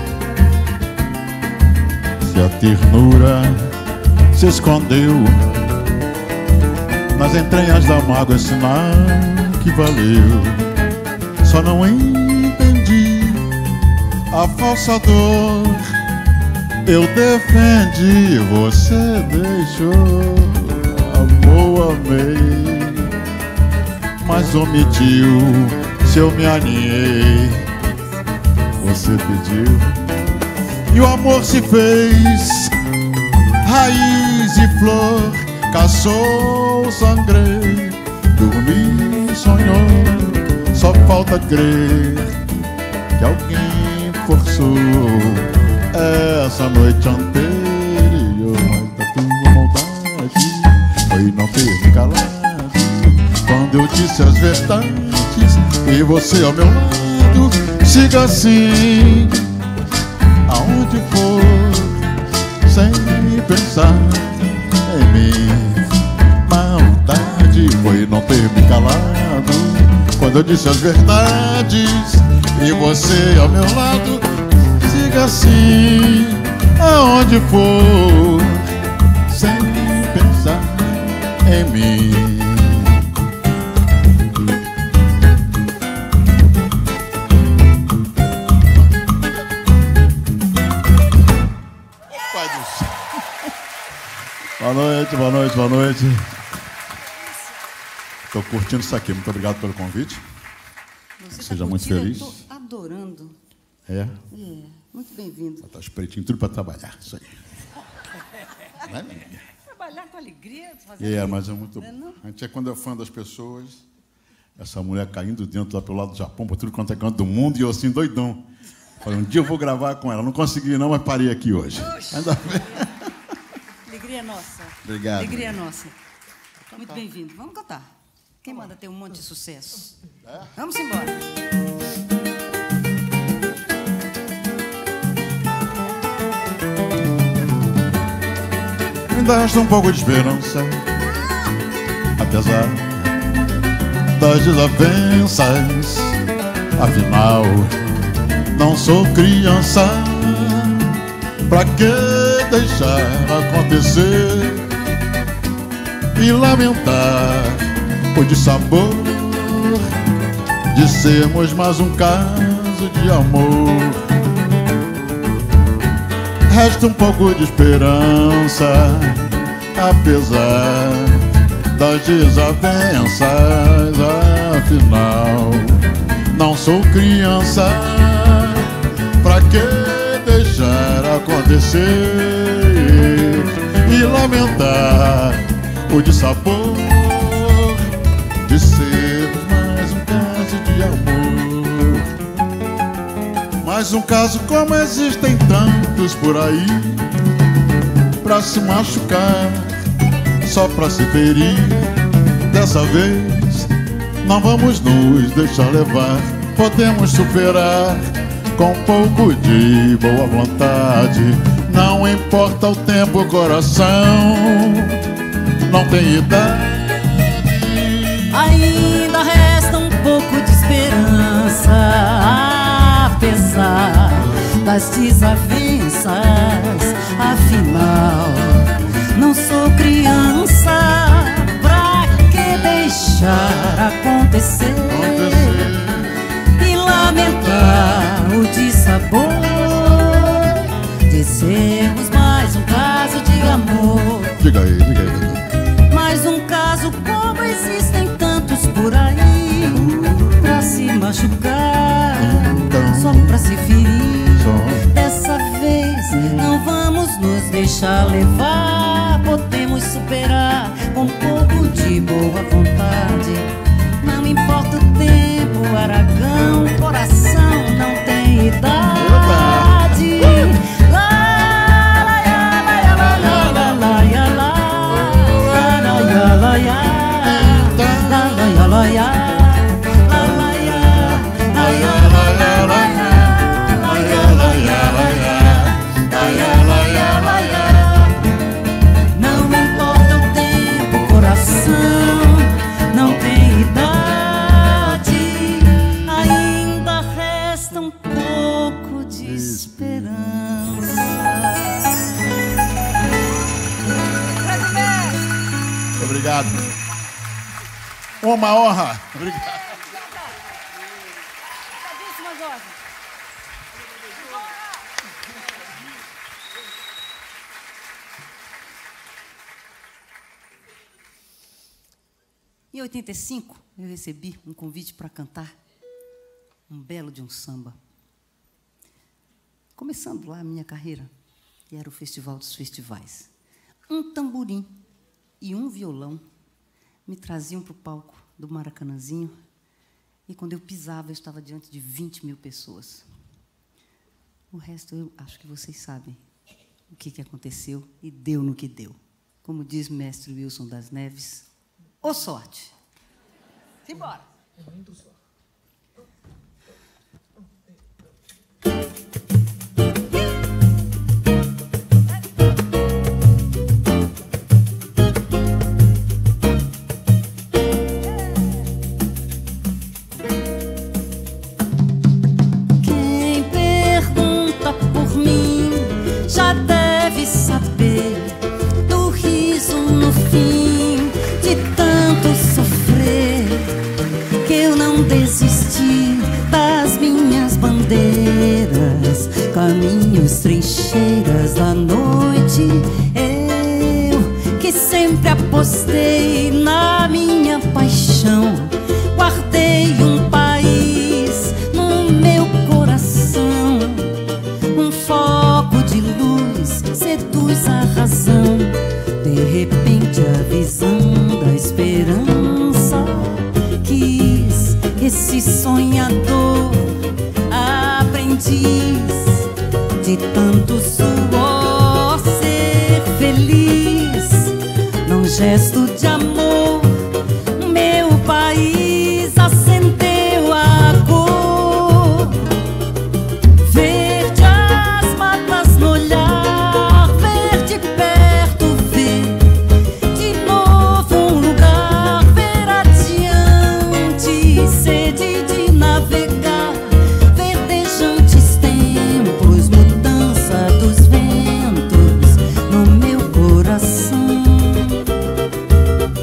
Se a ternura se escondeu nas entranhas da mágoa, é sinal que valeu. Só não entendi a falsa dor. Eu defendi, você deixou. Amor, amei, mas omitiu. Se eu me aninhei, você pediu. E o amor se fez raiz e flor. Caçou, sangrei, dormi, sonhou. Só falta crer que alguém forçou essa noite anterior. Mas da tua maldade foi não ter me calado quando eu disse as verdades e você ao meu lado. Siga assim aonde for, sem pensar em mim. Maldade foi não ter me calado quando eu disse as verdades e você ao meu lado. Siga assim aonde for, sem pensar em mim. Boa noite, boa noite, boa noite. Estou curtindo isso aqui. Muito obrigado pelo convite. Seja muito feliz.
Estou adorando.
É?
Muito bem-vindo.
Tá espreitinho, tudo para trabalhar. Isso aí.
Trabalhar com alegria. Fazer
Mas é muito bom. A gente quando é fã das pessoas. Essa mulher caindo dentro lá pelo lado do Japão, para tudo quanto é canto do mundo, e eu assim, doidão. Falei, um dia eu vou gravar com ela. Não consegui não, mas parei aqui hoje. Ainda bem.
Alegria nossa.
Obrigado.
Alegria nossa. Muito bem-vindo. Vamos cantar. Quem manda ter um monte de sucesso? Vamos embora.
Ainda resta um pouco de esperança, apesar das desavenças. Afinal, não sou criança. Pra que deixar acontecer e lamentar o dissabor de sermos mais um caso de amor? Resta um pouco de esperança, apesar das desavenças. Afinal, não sou criança. Pra que deixar acontecer e lamentar o dissabor de ser mais um caso de amor? Mais um caso como existem tantos por aí. pra se machucar, só pra se ferir. Dessa vez não vamos nos deixar levar. Podemos superar com um pouco de boa vontade. Não importa o tempo, coração não tem idade.
Ainda resta um pouco de esperança, apesar das desavenças. Afinal, não sou criança, pra que deixar acontecer e lamentar o dissabor de sermos mais um caso de amor.
Diga aí, diga aí.
Mais um caso como existem tantos por aí, pra se machucar, só pra se ferir. Dessa vez não vamos nos deixar levar. Podemos superar com um pouco de boa vontade. Não importa o tempo, Aragão, coração não tem idade. Não importa o tempo, coração não tem idade. Ainda resta um pouco de esperança.
Obrigado. Uma honra. Obrigado.
Em 85, eu recebi um convite para cantar um belo de um samba. Começando lá a minha carreira, que era o Festival dos Festivais. Um tamborim e um violão me traziam para o palco do Maracanãzinho, e quando eu pisava, eu estava diante de 20 mil pessoas. O resto, eu acho que vocês sabem o que aconteceu e deu no que deu. Como diz o mestre Wilson das Neves, ô sorte! Simbora! É muito sorte. Quem pergunta por mim já deve saber do riso no fim de tanto sofrer, que eu não desisti das minhas bandeiras, caminhos, trincheiras da noite. Eu que sempre apostei na minha paixão, guardei um país no meu coração. Um foco de luz seduz a razão, de repente a visão da esperança. Quis esse sonhador, aprendiz de tanto suor, ser feliz num gesto de amor. Meu país acendeu a cor verde, as matas no olhar, ver de perto, ver de novo um lugar, ver adiante, sede de navegar, verdejantes tempos, mudança dos ventos no meu coração.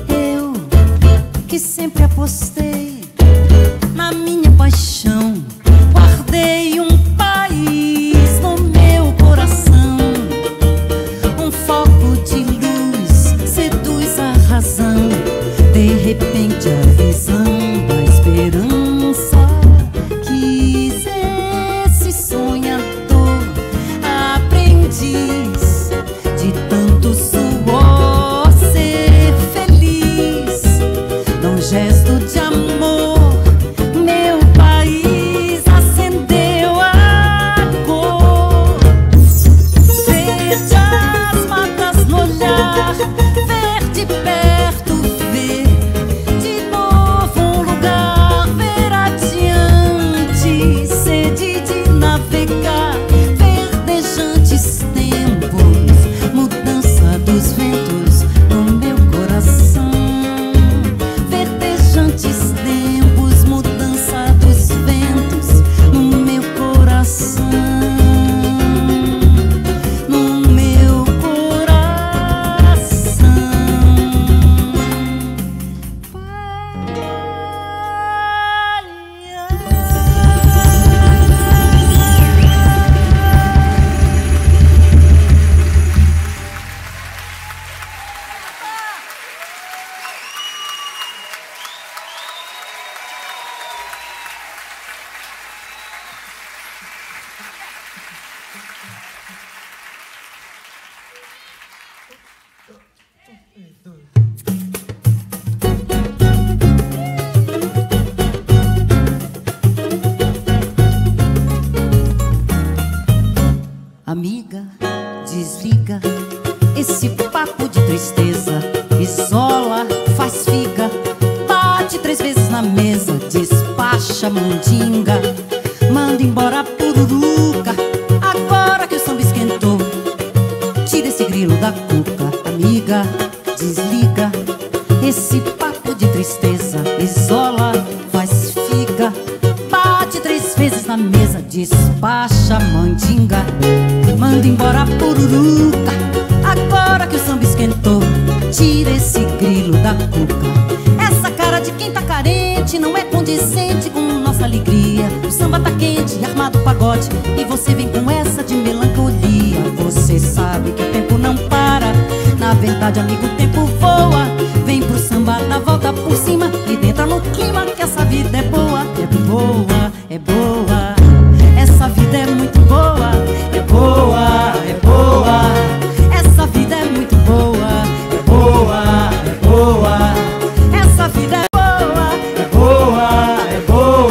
tristeza, isola, faz figa, bate 3 vezes na mesa, despacha mandinga, manda embora a pururuca. Agora que o samba esquentou, tira esse grilo da cuca, amiga, desliga esse papo de tristeza, isola, faz figa, bate 3 vezes na mesa, despacha mandinga, manda embora a pururuca. Agora que o samba esquentou, tira esse grilo da cuca. Essa cara de quem tá carente não é condizente com nossa alegria. O samba tá quente, armado o pagode, e você vem com essa de melancolia. Você sabe que o tempo não para, na verdade, amigo, o tempo voa. Vem pro samba, dá volta por cima e entra no clima, que essa vida é boa, é boa, é boa. Essa vida é muito boa, é boa, é boa. Essa vida é muito boa, é boa, é boa. Essa vida é boa, é boa, é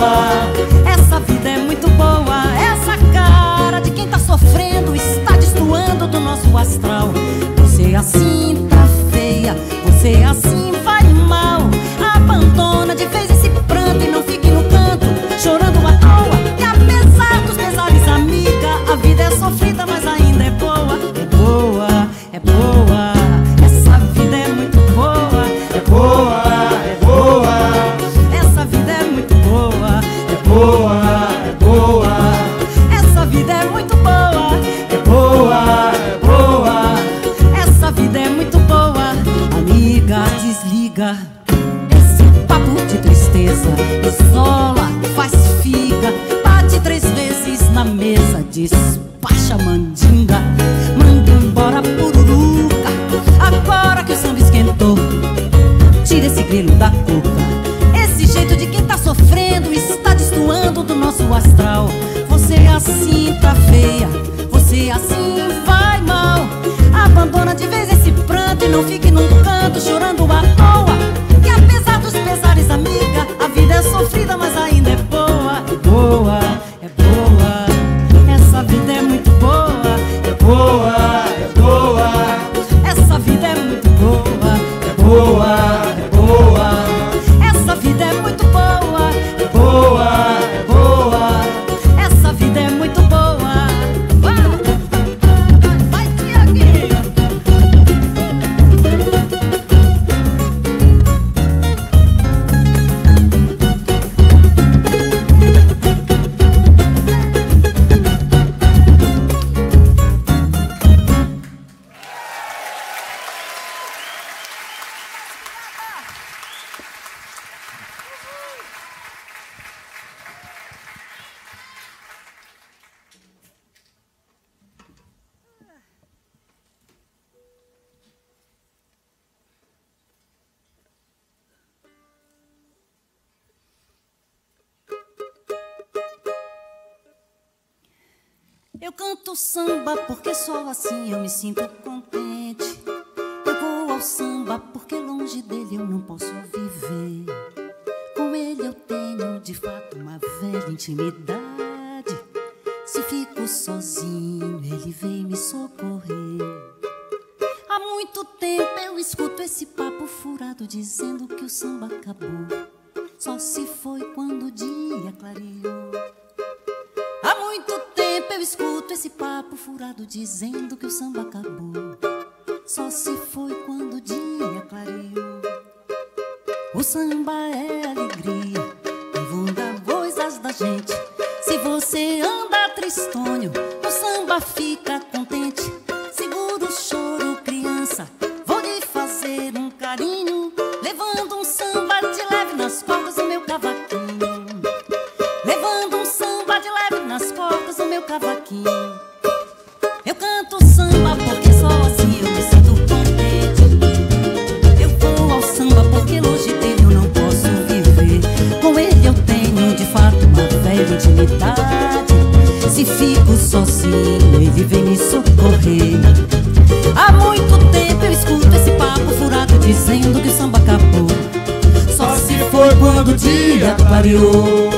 boa. Essa vida é muito boa. Essa cara de quem tá sofrendo está destoando do nosso astral. Você assim tá feia, você assim vai mal. Abandona de vez esse pranto e não fique no canto chorando à toa. E apesar dos pesares, amiga, a vida é sofrida, mas ainda é boa. É boa, é boa. Essa vida é muito boa. É boa, é boa. Essa vida é muito boa. É boa, é boa. Essa vida é muito boa. É boa, é boa. Essa vida é muito boa. Amiga, desliga esse papo de tristeza, isola, faz figa, bate 3 vezes na mesa, despacha mandinga, manda embora a pururuca. Agora que o samba esquentou, tira esse grilo da cuca. Esse jeito de quem tá sofrendo está destoando do nosso astral. Você assim tá feia, você assim vai mal. Abandona de vez esse pranto e não fique num canto chorando à toa. E apesar dos pesares, amiga, a vida é sofrida, mas ainda é boa. É boa, é boa. Essa vida é muito boa. É boa, é boa. Essa vida é muito boa. É boa, é boa. Essa vida é muito boa. É boa, é boa. Essa vida é muito boa. Vai, Tiaguinho. Eu canto samba porque só assim eu me sinto contente. Eu vou ao samba porque longe dele eu não posso viver. Com ele eu tenho de fato uma velha intimidade. Se fico sozinho ele vem me socorrer. Há muito tempo eu escuto esse papo furado dizendo que o samba acabou. Só se foi quando o dia clareou. Há muito tempo eu escuto esse papo furado dizendo que o samba acabou. Só se foi quando o dia clareou. O samba é alegria, levando coisas da gente. Se você anda tristonho, o samba fica contente. Segura o choro, criança, vou lhe fazer um carinho, levando um samba de leve nas cordas do meu cavaquinho. Levando um samba de leve nas cordas do meu cavaquinho. Eu canto samba porque só assim eu me sinto contente. Eu vou ao samba porque longe dele eu não posso viver. Com ele eu tenho de fato uma velha intimidade. Se fico sozinho ele vem me socorrer. Há muito tempo eu escuto esse papo furado dizendo que o samba acabou. Só se foi quando o dia clareou.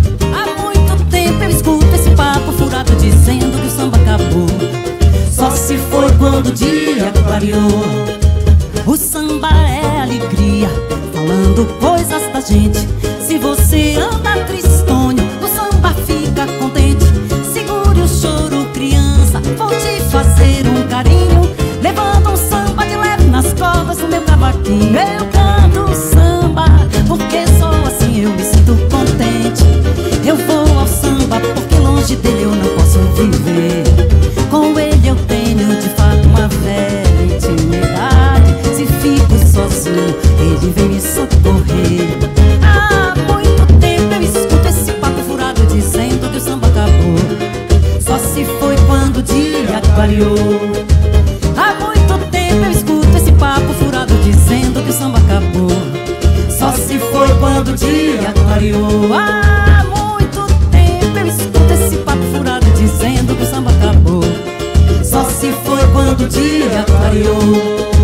Eu escuto esse papo furado dizendo que o samba acabou. Só se foi quando o dia clareou. O samba é alegria, falando coisas da gente. Se você anda tristonho, o samba fica contente. Segure o choro, criança, vou te fazer um carinho, levando um samba de leve nas cordas do meu cavaquinho. Eu canto samba, porque só assim eu me sinto contente. Eu vou ao samba, porque longe dele eu não posso viver. Com ele eu tenho de fato uma velha intimidade. Se fico sozinho, ele vem me socorrer. Há muito tempo eu escuto esse papo furado dizendo que o samba acabou. Só se foi quando o dia clareou. Há muito tempo eu escuto esse papo furado dizendo que o samba acabou. Só se foi quando o dia clareou. Há muito tempo eu escuto esse papo furado dizendo que o samba acabou. Só se foi quando o dia clareou.